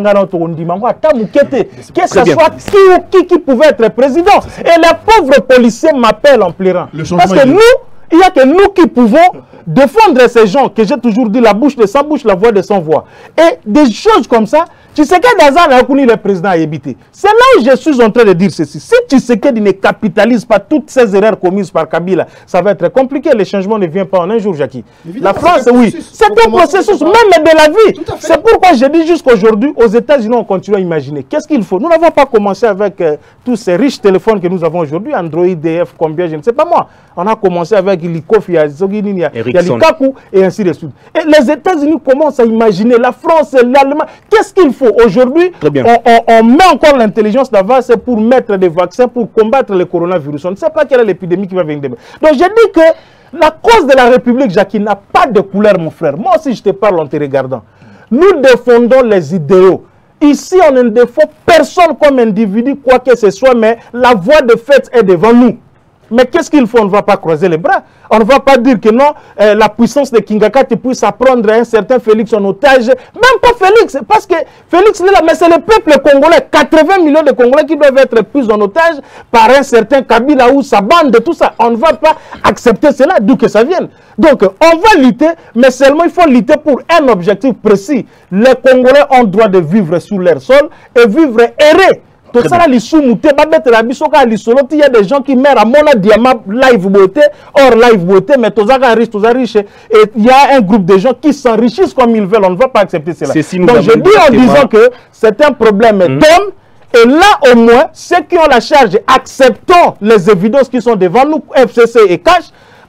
ce soit qui ou qui qui pouvait être président. Et les pauvres policiers m'appellent en pleurant. Parce que nous, il n'y a que nous qui pouvons défendre ces gens, que j'ai toujours dit, la bouche de sans bouche, la voix de sans voix. Et des choses comme ça, Tshisekedi a connu le président à éviter. C'est là où je suis en train de dire ceci. Si Tshisekedi ne capitalise pas toutes ces erreurs commises par Kabila, ça va être compliqué. Le changement ne vient pas en un jour, Jackie. La France, oui. C'est un processus même de la vie. C'est pourquoi je dis jusqu'aujourd'hui, aux États-Unis, on continue à imaginer. Qu'est-ce qu'il faut? Nous n'avons pas commencé avec euh, tous ces riches téléphones que nous avons aujourd'hui, Android, D F, combien, je ne sais pas moi. On a commencé avec l'Ikof, il y a l'Ikaku, et ainsi de suite. Et les États-Unis commencent à imaginer, la France, l'Allemagne, qu'est-ce qu'il faut? Aujourd'hui, on, on, on met encore l'intelligence d'avance pour mettre des vaccins pour combattre le coronavirus. On ne sait pas quelle est l'épidémie qui va venir demain. Donc je dis que la cause de la République, Jackie, n'a pas de couleur, mon frère. Moi aussi, je te parle en te regardant. Nous défendons les idéaux. Ici, on ne défend personne comme individu, quoi que ce soit, mais la voie de fait est devant nous. Mais qu'est-ce qu'il faut? On ne va pas croiser les bras. On ne va pas dire que non, euh, la puissance de Kingakati puisse apprendre un certain Félix en otage. Même pas Félix, parce que Félix est là, mais c'est le peuple congolais. quatre-vingts millions de Congolais qui doivent être pris en otage par un certain Kabila ou sa bande, tout ça. On ne va pas accepter cela, d'où que ça vienne. Donc, on va lutter, mais seulement il faut lutter pour un objectif précis. Les Congolais ont le droit de vivre sur leur sol et vivre errés. Tout ça, il y a des gens qui meurent à mon diamant live beauté, hors live beauté, mais tous les riches, tous les riches. Et il y a un groupe de gens qui s'enrichissent comme ils veulent. On ne va pas accepter cela. Si donc je dis en disant que c'est un problème mmh. d'homme. Et là, au moins, ceux qui ont la charge, acceptons les évidences qui sont devant nous, F C C et Cash.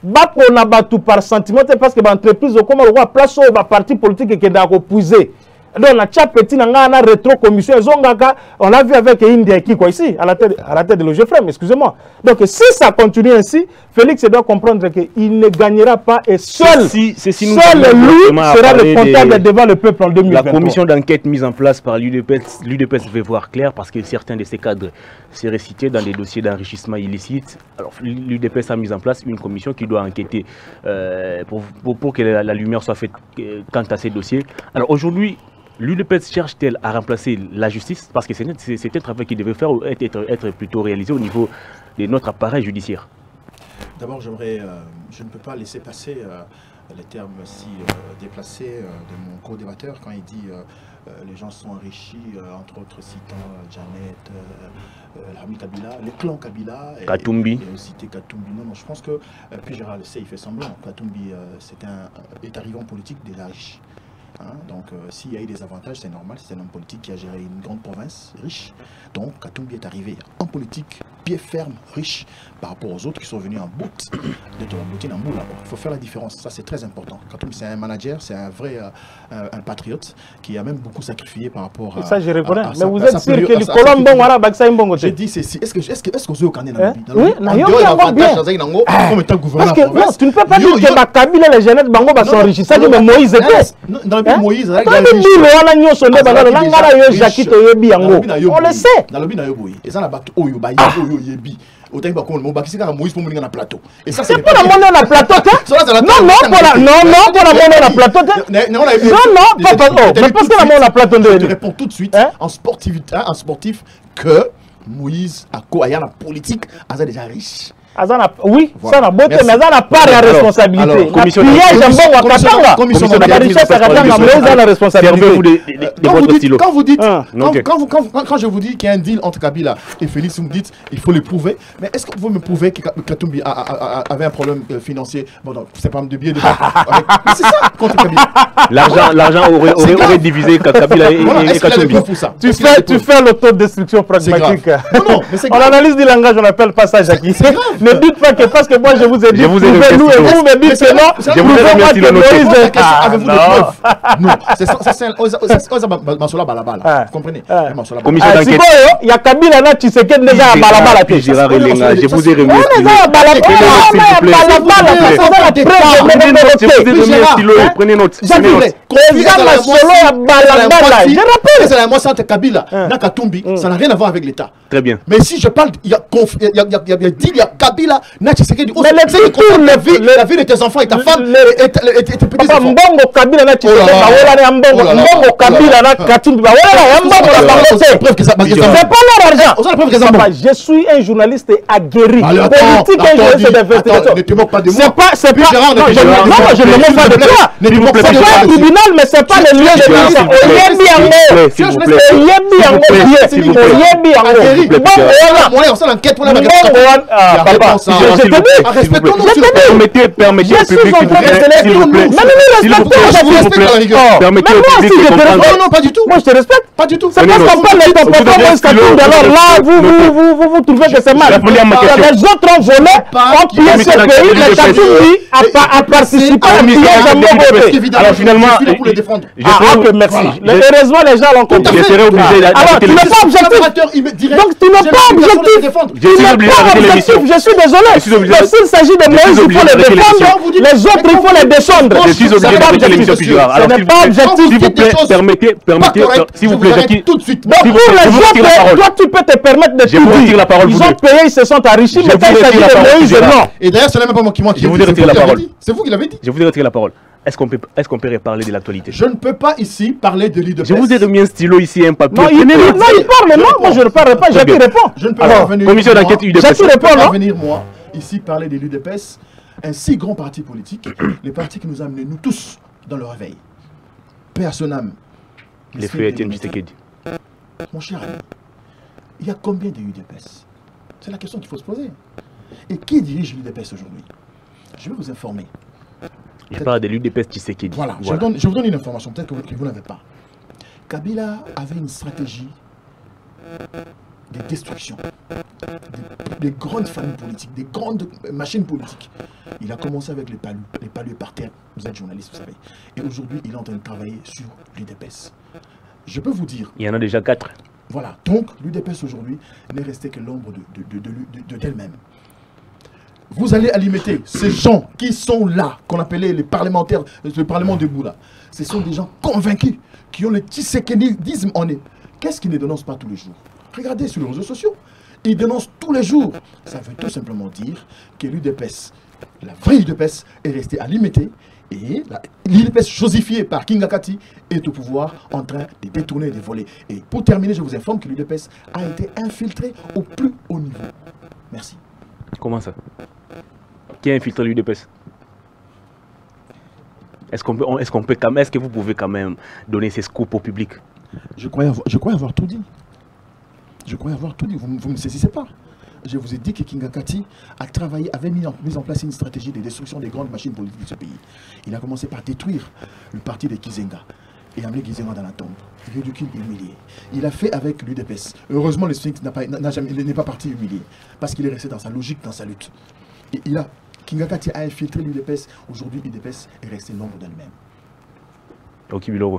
on a battu par sentiment, parce que l'entreprise, comme on a place au parti politique qui est opposé. Donc, on a petit na rétro-commission, on l'a vu avec India qui quoi ici, à la tête, à la tête de l'O G F R M, excusez-moi. Donc, si ça continue ainsi, Félix doit comprendre qu'il ne gagnera pas et seul, si, si seul lui sera responsable des... devant le peuple en deux mille vingt-trois. La commission d'enquête mise en place par l'U D P S, l'U D P S veut voir clair parce que certains de ces cadres seraient cités dans des dossiers d'enrichissement illicite. Alors, l'U D P S a mis en place une commission qui doit enquêter euh, pour, pour, pour que la, la lumière soit faite euh, quant à ces dossiers. Alors, aujourd'hui, l'U D P S cherche-t-elle à remplacer la justice? Parce que c'est un travail qui devait faire être, être, être plutôt réalisé au niveau de notre appareil judiciaire. D'abord, j'aimerais, euh, je ne peux pas laisser passer euh, les termes si euh, déplacés euh, de mon co-débatteur quand il dit euh, euh, les gens sont enrichis, euh, entre autres citant euh, Janet, euh, euh, l'ami Kabila, le clan Kabila, et, Katumbi. Et aussi Katumbi. Non, non, je pense que, euh, puis Gérard le sait, il fait semblant. Katumbi euh, c'est un, est arrivé en politique déjà riche. Hein, donc, euh, s'il y a eu des avantages, c'est normal. C'est un homme politique qui a géré une grande province riche. Donc, Katumbi est arrivé en politique, pied ferme, riche, par rapport aux autres qui sont venus en bout de Tolamboutine en bout. Il faut faire la différence. Ça, c'est très important. Katumbi, c'est un manager, c'est un vrai euh, un, un patriote qui a même beaucoup sacrifié par rapport à. Et ça, je reconnais. À, à, à Mais sa, vous êtes sûr que le Colombo Wara ça est J'ai dit ceci. Est-ce que est-ce que est-ce que vous avez hein? Oui, non, comme étant gouverneur. Parce que non, tu ne peux pas dire que ma Kabila les jeunettes Bango va s'enrichir. Ça dit mais Moïse était. Dans le pays Moïse, on le sait. Dans le bina yoboyi, et ça na bato oyo ba oyo yebi. Autant que on m'a bakisi ka Moïse pour monter na plateau. Et ça c'est pas la monnaie na plateau. Non non pour la non non pour la monnaie na plateau. Non non pas pas mais parce que la monnaie na plateau. Je réponds tout de suite en sportivité en sportif que Moïse a quoi la politique a déjà riche. Azana, oui, voilà. Ça n'a beauté, mais ça n'a pas la responsabilité. Alors, commission la richesse a la responsabilité. Quand vous dites, quand je vous dis qu'il y a un deal entre Kabila et Félix, vous me dites, il faut le prouver. Mais est-ce que vous me prouvez que Katumbi avait un problème financier? Bon, non, c'est pas de biais de. Mais c'est ça contre Kabila. L'argent aurait divisé Kabila et Katumbi. Tu fais l'autodestruction pragmatique. On analyse du langage, on appelle pas ça Jackie. Ne dites pas que parce que moi je vous ai dit, je vous ai nous et vous me dites que non, je vous ai remercié de Moïse. Avez-vous des preuves? Non, c'est ça, c'est un Masola Balabala. Vous comprenez? Commission d'enquête. Il y a Kabila là, tu sais qu'il déjà Balabala. Gérard Elenga, je vous ai remercié. Prenez note. Je rappelle, c'est la moitié entre Kabila et Katumbi, ça n'a rien à voir avec l'État. Très bien. Mais si je parle, il y a dit, il y a Kabila, mais la vie, la vie de tes enfants et ta femme et tes petits enfants. Mbongo Kabila na Tshisekedi, Baola na Mbongo, Mbongo Kabila na Katumbi, Baola na Mbongo na Bangote. C'est pas leur argent. Je suis un journaliste aguerri, politique et journaliste d'investigation. Ne te moque pas de moi. C'est pas, c'est pas. Non, je ne me moque pas de toi. C'est pas un tribunal, mais c'est pas le lieu de mission. Oyebi yango, oyebi yango, oyebi yango. Bon, on s'en enquête pour la papa, je te dis, permettez, permettez au public, s'il vous plaît, s'il vous plaît, s'il vous plaît, permettez au public de comprendre. Non, non, pas du tout. Moi, je te respecte. Pas du tout. C'est parce qu'on parle de ton papa, moi, alors là, vous, vous, vous, vous, vous trouvez que c'est mal. Les autres ont volé, ont pillé ce pays, les Katumbi a participé à piller Jambo. Alors finalement, pour le défendre. Ah, ok, merci. Heureusement, les gens l'ont compris. Je serai obligé d'arrêter. Alors, tu n'es pas objectif. Donc, tu n'es pas objectif. Je suis obligé d'arrêter l'émission. Je suis désolé. Mais s'il s'agit de Moïse, il faut les défendre. Les autres, il faut les descendre. Je suis obligé d'arrêter l'émission. Ce n'est pas objectif. S'il vous plaît, permettez, permettez, s'il vous plaît, Jackie. Tout de suite. Donc, pour les autres, toi, tu peux te permettre de tout dire. La parole, ils ont payé, ils se sont enrichis, mais quand il s'agit de Moïse, non. Et d'ailleurs, ce n'est même pas moi qui m'en Je vous ai retiré la parole. C'est vous qui l'avez dit. Je vous ai retiré la parole. Est-ce qu'on peut, est-ce qu'on peut parler de l'actualité? Je ne peux pas ici parler de l'U D P S. Je vous ai remis un stylo ici, un papier. Non, il, non, il parle, non, moi je ne parle pas, Jackie répond. Je ne peux pas venir. Commission d'enquête U D P S. Jackie répond, non? venir, moi, ici parler de l'U D P S, un si grand parti politique, les partis qui nous ont amenés, nous tous, dans le réveil. Paix à son âme. Les feux Étienne Tshisekedi. Mon cher ami, il y a combien de U D P S? C'est la question qu'il faut se poser. Et qui dirige l'U D P S aujourd'hui? Je vais vous informer. Je parle de l'U D P S Tshisekedi. Voilà, voilà. Je, vous donne, je vous donne une information, peut-être que vous, que vous n'avez pas. Kabila avait une stratégie des destructions, des, des grandes familles politiques, des grandes machines politiques. Il a commencé avec les palus, les palus par terre, vous êtes journaliste, vous savez. Et aujourd'hui, il est en train de travailler sur l'U D P S. Je peux vous dire... Il y en a déjà quatre. Voilà, donc l'U D P S aujourd'hui n'est resté que l'ombre de, de, de, de, de, d'elle-même. Vous allez alimenter ces gens qui sont là, qu'on appelait les parlementaires, le Parlement debout là. Ce sont des gens convaincus, qui ont le tshisekendisme en eux. Qu'est-ce qu'ils ne dénoncent pas tous les jours? Regardez sur les réseaux sociaux. Ils dénoncent tous les jours. Ça veut tout simplement dire que l'U D P S, la vraie U D P S, est restée alimentée. Et l'U D P S josifiée par Kinga Kati est au pouvoir en train de détourner et de voler. Et pour terminer, je vous informe que l'U D P S a été infiltrée au plus haut niveau. Merci. Comment ça? Qui a infiltré l'U D P S? Est-ce qu'on peut, est-ce qu'on peut, est-ce que vous pouvez quand même donner ces scoops au public? Je crois avoir, je crois avoir tout dit. Je crois avoir tout dit. Vous ne me saisissez pas. Je vous ai dit que Kinga Kati a travaillé, avait mis en, mis en place une stratégie de destruction des grandes machines politiques de ce pays. Il a commencé par détruire le parti de Kizenga et amener Kizenga dans la tombe. Ridicule, humilié. Il a fait avec l'U D P S. Heureusement, le Sphinx n'est pas parti humilié parce qu'il est resté dans sa logique, dans sa lutte. Et il a, Kinga Kati a infiltré l'U D P S. Aujourd'hui, l'U D P S est resté l'ombre d'elle-même. Ok, Biloro.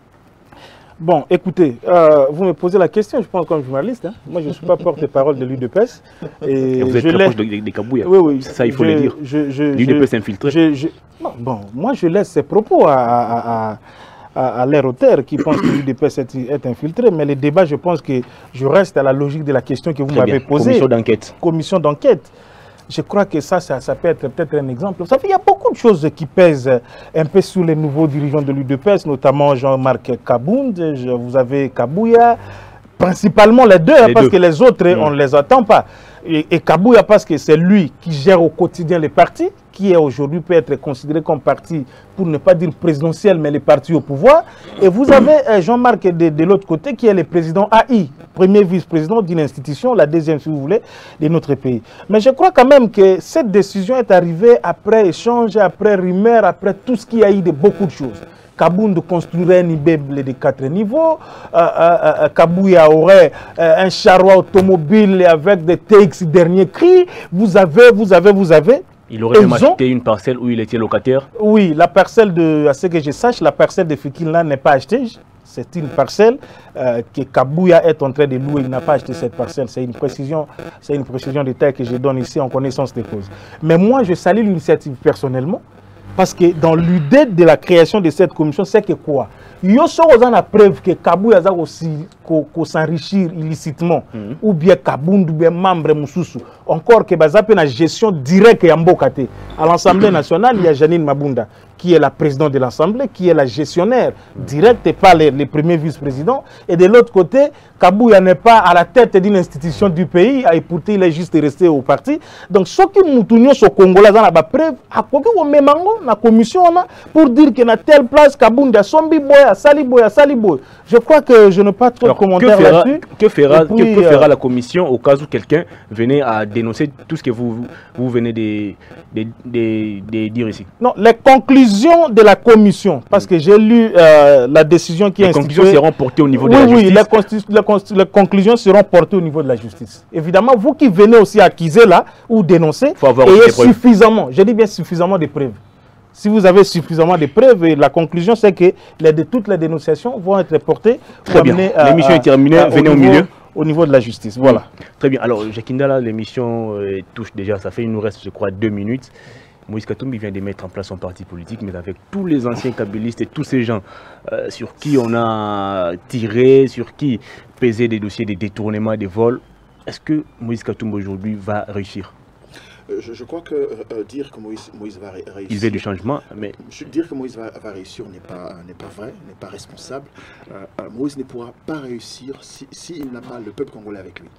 Bon, écoutez, euh, vous me posez la question, je pense comme journaliste. Hein. Moi, je ne suis pas porte-parole de l'U D P S. Et, et vous êtes je très proche des de Kabouya. Oui, oui. Ça, il faut je, le dire. L'U D P S infiltré. Bon, moi, je laisse ces propos à, à, à, à, à l'air auteur qui pense que l'U D P S est, est infiltré. Mais les débats, je pense que je reste à la logique de la question que vous m'avez posée. Commission d'enquête. Commission d'enquête. Je crois que ça, ça, ça peut être peut-être un exemple. Vous savez, il y a beaucoup de choses qui pèsent un peu sur les nouveaux dirigeants de l'U D P S, notamment Jean-Marc Kabound, vous avez Kabouya, principalement les deux, les hein, parce deux. que les autres, mmh. on ne les attend pas. Et, et Kabouya, parce que c'est lui qui gère au quotidien les partis, qui est aujourd'hui peut être considéré comme parti, pour ne pas dire présidentiel, mais les partis au pouvoir. Et vous avez euh, Jean-Marc de, de l'autre côté, qui est le président A I, premier vice-président d'une institution, la deuxième, si vous voulez, de notre pays. Mais je crois quand même que cette décision est arrivée après échange, après rumeur, après tout ce qu'il y a eu de beaucoup de choses. Kabound construirait un immeuble de quatre niveaux, euh, euh, euh, Kabouya aurait euh, un charroi automobile avec des T X dernier cri. Vous avez, vous avez, vous avez. Il aurait même acheté une parcelle où il était locataire. Oui, la parcelle de, à ce que je sache, la parcelle de Fikila n'est pas achetée. C'est une parcelle euh, que Kabouya est en train de louer. Il n'a pas acheté cette parcelle. C'est une précision, c'est une précision de taille que je donne ici en connaissance de cause. Mais moi, je salue l'initiative personnellement. Parce que dans l'idée de la création de cette commission, c'est que quoi? Il y a la preuve que Kabouya a aussi s'enrichir illicitement, mm -hmm. ou bien Kabound, ou bien membre Moussoussou. Encore que Bazape la gestion directe à Mbokate. À l'Assemblée nationale, il y a Janine Mabunda, qui est la présidente de l'Assemblée, qui est la gestionnaire directe et pas les, les premiers vice-présidents. Et de l'autre côté, Kabouya n'est pas à la tête d'une institution du pays, et pourtant il est juste resté au parti. Donc, ce qui moutounio au Congolais, dans la preuve, à quoi on met mango, la commission, pour dire qu'il y a telle place, Kabounda, Sombi Boya, Saliboya, Saliboy. Je crois que je n'ai pas trop Alors, de commentaires là-dessus. Que fera, puis, que, que fera euh, la commission au cas où quelqu'un venait à dénoncer tout ce que vous, vous venez de, de, de, de dire ici? Non, les conclusions de la commission, parce que j'ai lu euh, la décision qui est instituée. Les conclusions seront portées au niveau oui, de la oui, justice? Oui, les, les conclusions seront portées au niveau de la justice. Évidemment, vous qui venez aussi accuser là, ou dénoncer, ayez suffisamment, je dis bien suffisamment de preuves. Si vous avez suffisamment de preuves, et la conclusion c'est que les, de, toutes les dénonciations vont être portées. Très bien. L'émission est terminée, à, venez au, niveau, au milieu. Au niveau de la justice, voilà. Mmh. Très bien. Alors, Jekindala, l'émission euh, touche déjà, ça fait, il nous reste, je crois, deux minutes. Moïse Katumbi vient de mettre en place son parti politique, mais avec tous les anciens kabylistes et tous ces gens euh, sur qui on a tiré, sur qui pesait des dossiers de détournement, des vols, est-ce que Moïse Katumbi aujourd'hui va réussir? Je, je crois que euh, dire que Moïse, Moïse va réussir... Il veut du changement, mais... Dire que Moïse va, va réussir n'est pas, n'est pas vrai, n'est pas responsable. Euh, Moïse ne pourra pas réussir s'il si, si n'a pas le peuple congolais avec lui.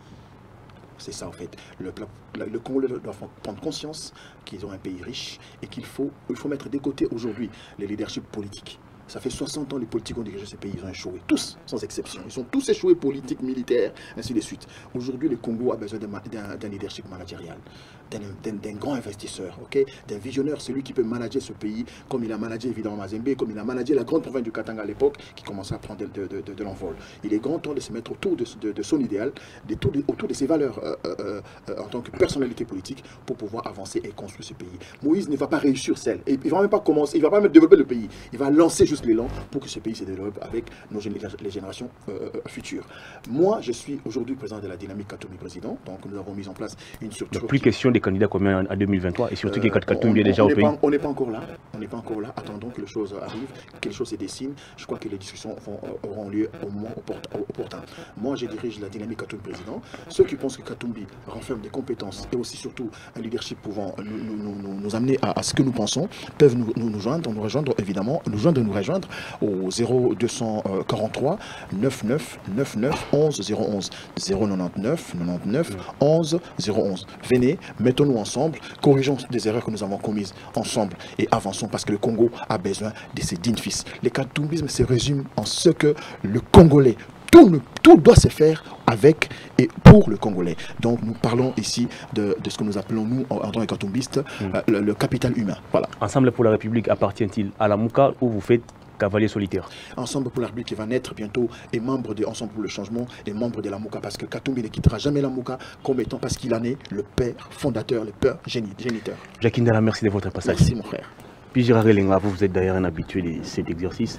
C'est ça en fait. Le, le, le Congolais doit prendre conscience qu'ils ont un pays riche et qu'il faut, il faut mettre de côté aujourd'hui les leaderships politiques. Ça fait soixante ans, les politiques ont dirigé ces pays, ils ont échoué, tous, sans exception. Ils sont tous échoués, politiques, militaires, ainsi de suite. Aujourd'hui, le Congo a besoin d'un leadership managérial, d'un grand investisseur, okay? D'un visionnaire, celui qui peut manager ce pays, comme il a managé évidemment Mazembe, comme il a managé la grande province du Katanga à l'époque, qui commençait à prendre de, de, de, de l'envol. Il est grand temps de se mettre autour de, de, de son idéal, de, de, autour de ses valeurs euh, euh, euh, en tant que personnalité politique, pour pouvoir avancer et construire ce pays. Moïse ne va pas réussir seul. Et il ne va même pas commencer, il ne va pas même développer le pays. Il va lancer juste l'élan pour que ce pays se développe avec nos, les générations euh, futures. Moi, je suis aujourd'hui président de la dynamique Katumbi président. Donc, nous avons mis en place une structure. Donc, plus qui... question des candidats combien en deux mille vingt-trois et surtout euh, que Katumbi est déjà on au pays. Pas, on n'est pas encore là. On n'est pas encore là. Attendons que les choses arrivent, que les choses se dessinent. Je crois que les discussions vont, auront lieu au moment opportun. Moi, je dirige la dynamique Katumbi président. Ceux qui pensent que Katumbi renferme des compétences et aussi surtout un leadership pouvant nous, nous, nous, nous amener à, à ce que nous pensons peuvent nous, nous, nous joindre, nous rejoindre évidemment, nous joindre, nous rejoindre au zéro deux cent quarante-trois quatre-vingt-neuf quatre-vingt-neuf onze zéro onze zéro quatre-vingt-neuf quatre-vingt-neuf onze zéro onze. Venez, mettons-nous ensemble, corrigeons des erreurs que nous avons commises ensemble et avançons parce que le Congo a besoin de ses dignes fils. Le katumbisme se résume en ce que le Congolais, tout, le, tout doit se faire avec et pour le Congolais. Donc nous parlons ici de, de ce que nous appelons nous en tant que katumbistes mmh. euh, le, le capital humain. Voilà. Ensemble pour la République appartient-il à la Mouka ou vous faites cavalier solitaire? Ensemble pour la République qui va naître bientôt est membre de Ensemble pour le changement et membre de la Mouka parce que Katumbi ne quittera jamais la Mouka comme étant parce qu'il en est le père fondateur, le père géniteur. Jacques Ndala, merci de votre passage. Merci mon frère. Puis Gérard Relenga, vous, vous êtes d'ailleurs un habitué de cet exercice.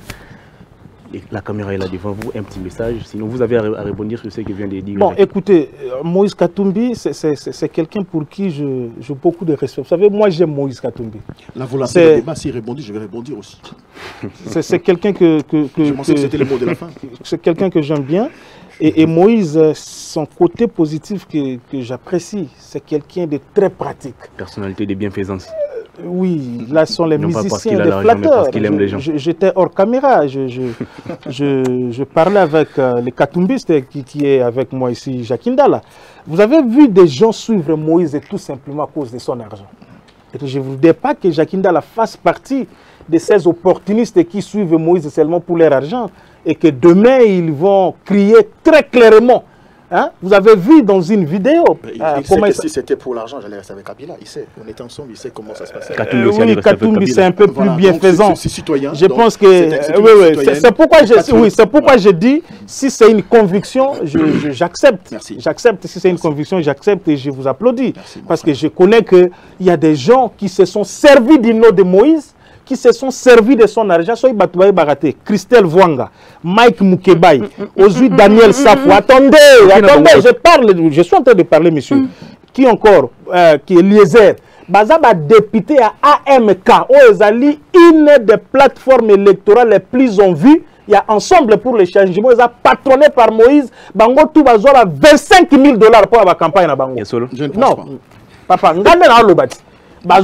Et la caméra est là devant vous, un petit message. Sinon, vous avez à rebondir sur ce que vient de dire. Bon, écoutez, Moïse Katumbi, c'est quelqu'un pour qui j'ai beaucoup de respect. Vous savez, moi, j'aime Moïse Katumbi. La volonté de débat, s'il rebondit, je vais rebondir aussi. C'est quelqu'un que, que, que... Je pensais que c'était le mot de la fin. C'est quelqu'un que j'aime bien. Et, et Moïse, son côté positif que, que j'apprécie, c'est quelqu'un de très pratique. Personnalité de bienfaisance. Oui, là sont les non musiciens, les flatteurs. Je, J'étais hors caméra, je, je, je, je parlais avec euh, les katumbistes qui, qui est avec moi ici, Jacques Ndala. Vous avez vu des gens suivre Moïse et tout simplement à cause de son argent. Et je ne voudrais pas que Jacques Ndala fasse partie de ces opportunistes qui suivent Moïse seulement pour leur argent et que demain ils vont crier très clairement. Hein? Vous avez vu dans une vidéo. Il, euh, il comment sait que si c'était pour l'argent, j'allais rester avec Kabila. Il sait, on était ensemble, il sait comment ça se passait. Euh, oui, Katumbi, c'est un peu voilà, plus bienfaisant. C'est citoyen. Je pense que. Euh, oui, oui, c'est pourquoi j'ai oui, voilà. je dis si c'est une conviction, j'accepte. J'accepte. Si c'est une conviction, j'accepte et je vous applaudis. Merci, parce que je connais qu'il y a des gens qui se sont servis du nom de Moïse, qui se sont servis de son argent, soit Batouaï Baraté, Christelle Vwanga, Mike Mukebai, Ozui Daniel Safou. Attendez, attendez, je parle, je suis en train de parler, monsieur. Mm. Qui encore euh, Qui est Eliezer. Bazaba député à A M K, Ozali, une des plateformes électorales les plus en vue. Il y a Ensemble pour le changement, ils ont patronné par Moïse. Bango tout bazola vingt-cinq mille dollars pour la campagne à Bango. Je ne pense non, pas. Papa, ngame na lo bati. Mais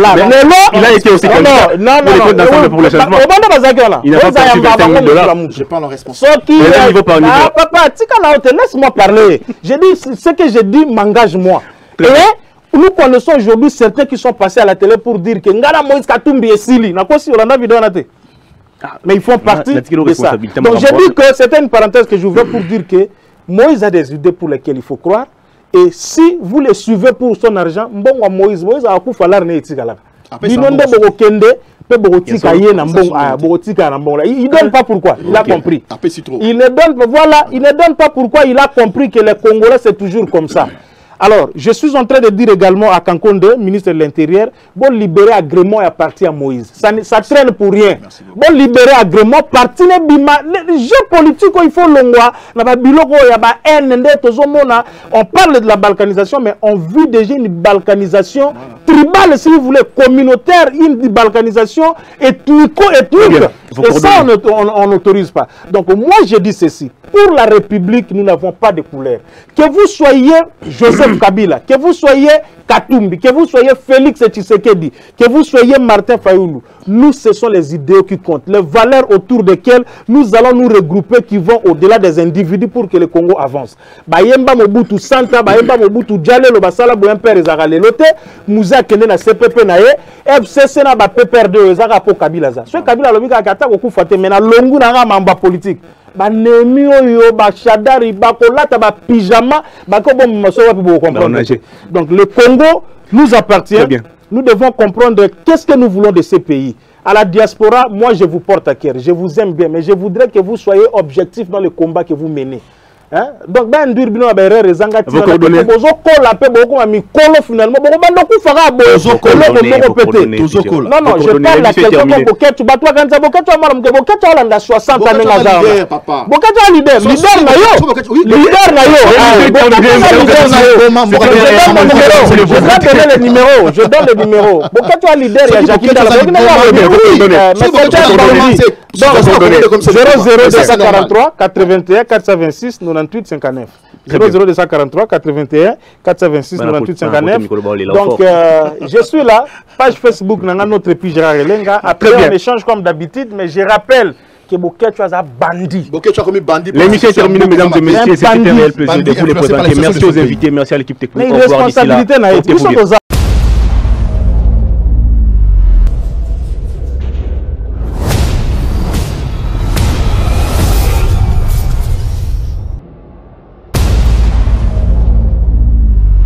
il a été aussi candidat pour les d'Ensemble pour le changement. Il n'a pas perçu vingt-cinq mille dollars. Je parle en responsable. Ah, papa, laisse-moi parler. J'ai dit ce que j'ai dit m'engage moi. Et nous connaissons aujourd'hui certains qui sont passés à la télé pour dire que Ngala Moïse Katumbi est Sili. Mais ils font partie de ça. Donc j'ai dit que c'était une parenthèse que j'ouvrais pour dire que Moïse a des idées pour lesquelles il faut croire. Et si vous les suivez pour son argent, Mbongo Moïse, Moïse a coup falloir ne etikala. Binonde boko kende, pe boko tika ye na mbongo, boko tika na mbongo. Il donne pas pourquoi, il a compris. Il ne donne pas, voilà, il ne donne pas pourquoi, il a compris que les Congolais c'est toujours comme ça. Alors, je suis en train de dire également à Kankonde, ministre de l'Intérieur, bon libérer agrément et à partir à Moïse. Ça, ça traîne pour rien. Bon libérer agrément, partir à Bima. Les jeux politiques, il faut l'ongwa. On parle de la balkanisation, mais on vit déjà une balkanisation tribale, si vous voulez, communautaire, une balkanisation ethnico-ethnique. Et ça, on n'autorise pas. Donc, moi, je dis ceci. Pour la République, nous n'avons pas de couleur. Que vous soyez Joseph Joseph Kabila, que vous soyez Katumbi, que vous soyez Félix Tshisekedi, que vous soyez Martin Fayoulou, nous, ce sont les idéaux qui comptent, les valeurs autour desquelles nous allons nous regrouper qui vont au-delà des individus pour que le Congo avance. Bayemba Mobutu Santa, Bayemba Mobutu Djale, le Basala Boyemper et Zaralelote, Mouza Kene na C P P nae, F C C na ba P P R D, Zara po Kabila za. Ce Kabila lobika kata ko kufate mena longu na mamba politique. Ba nemi oyo ba shadari ba kolata ba pyjama ba ko bon moso wa pour comprendre. Donc le Congo nous appartient. Nous devons comprendre qu'est-ce que nous voulons de ces pays. À la diaspora, moi je vous porte à cœur, je vous aime bien, mais je voudrais que vous soyez objectifs dans le combat que vous menez. Hein? Donc, ben, dur bino abere rezanga tina na bozo kola pe boko ami kolo finalement boko bando ku fara bozo kolo boko pété tozo kolo. Non non, je parle à quelqu'un comme Boketu batwa kanza Boketu amala mke Boketu alanda soixante ans nga za. Boketu a leader, leader na yo. Leader na yo. Je donne le numéro, je donne le numéro. Boketu a leader ya Jackie Dala. Donc zéro zéro deux cent quarante-trois quatre-vingt-un quatre cent vingt-six quatre-vingt-huit cinquante-neuf. zéro zéro deux cent quarante-trois quatre-vingt-un quatre cent vingt-six quatre-vingt-huit cinquante-neuf. Donc, euh, je suis là. Page Facebook, notre puis Gérard Elenga. Après, on échange comme d'habitude, mais je rappelle que Boketu a bandit. Boketu a commis bandit. L'émission est terminée, mesdames et messieurs. C'était un réel plaisir de vous les présenter. Merci aux invités, merci à l'équipe technique. Mais responsabilité,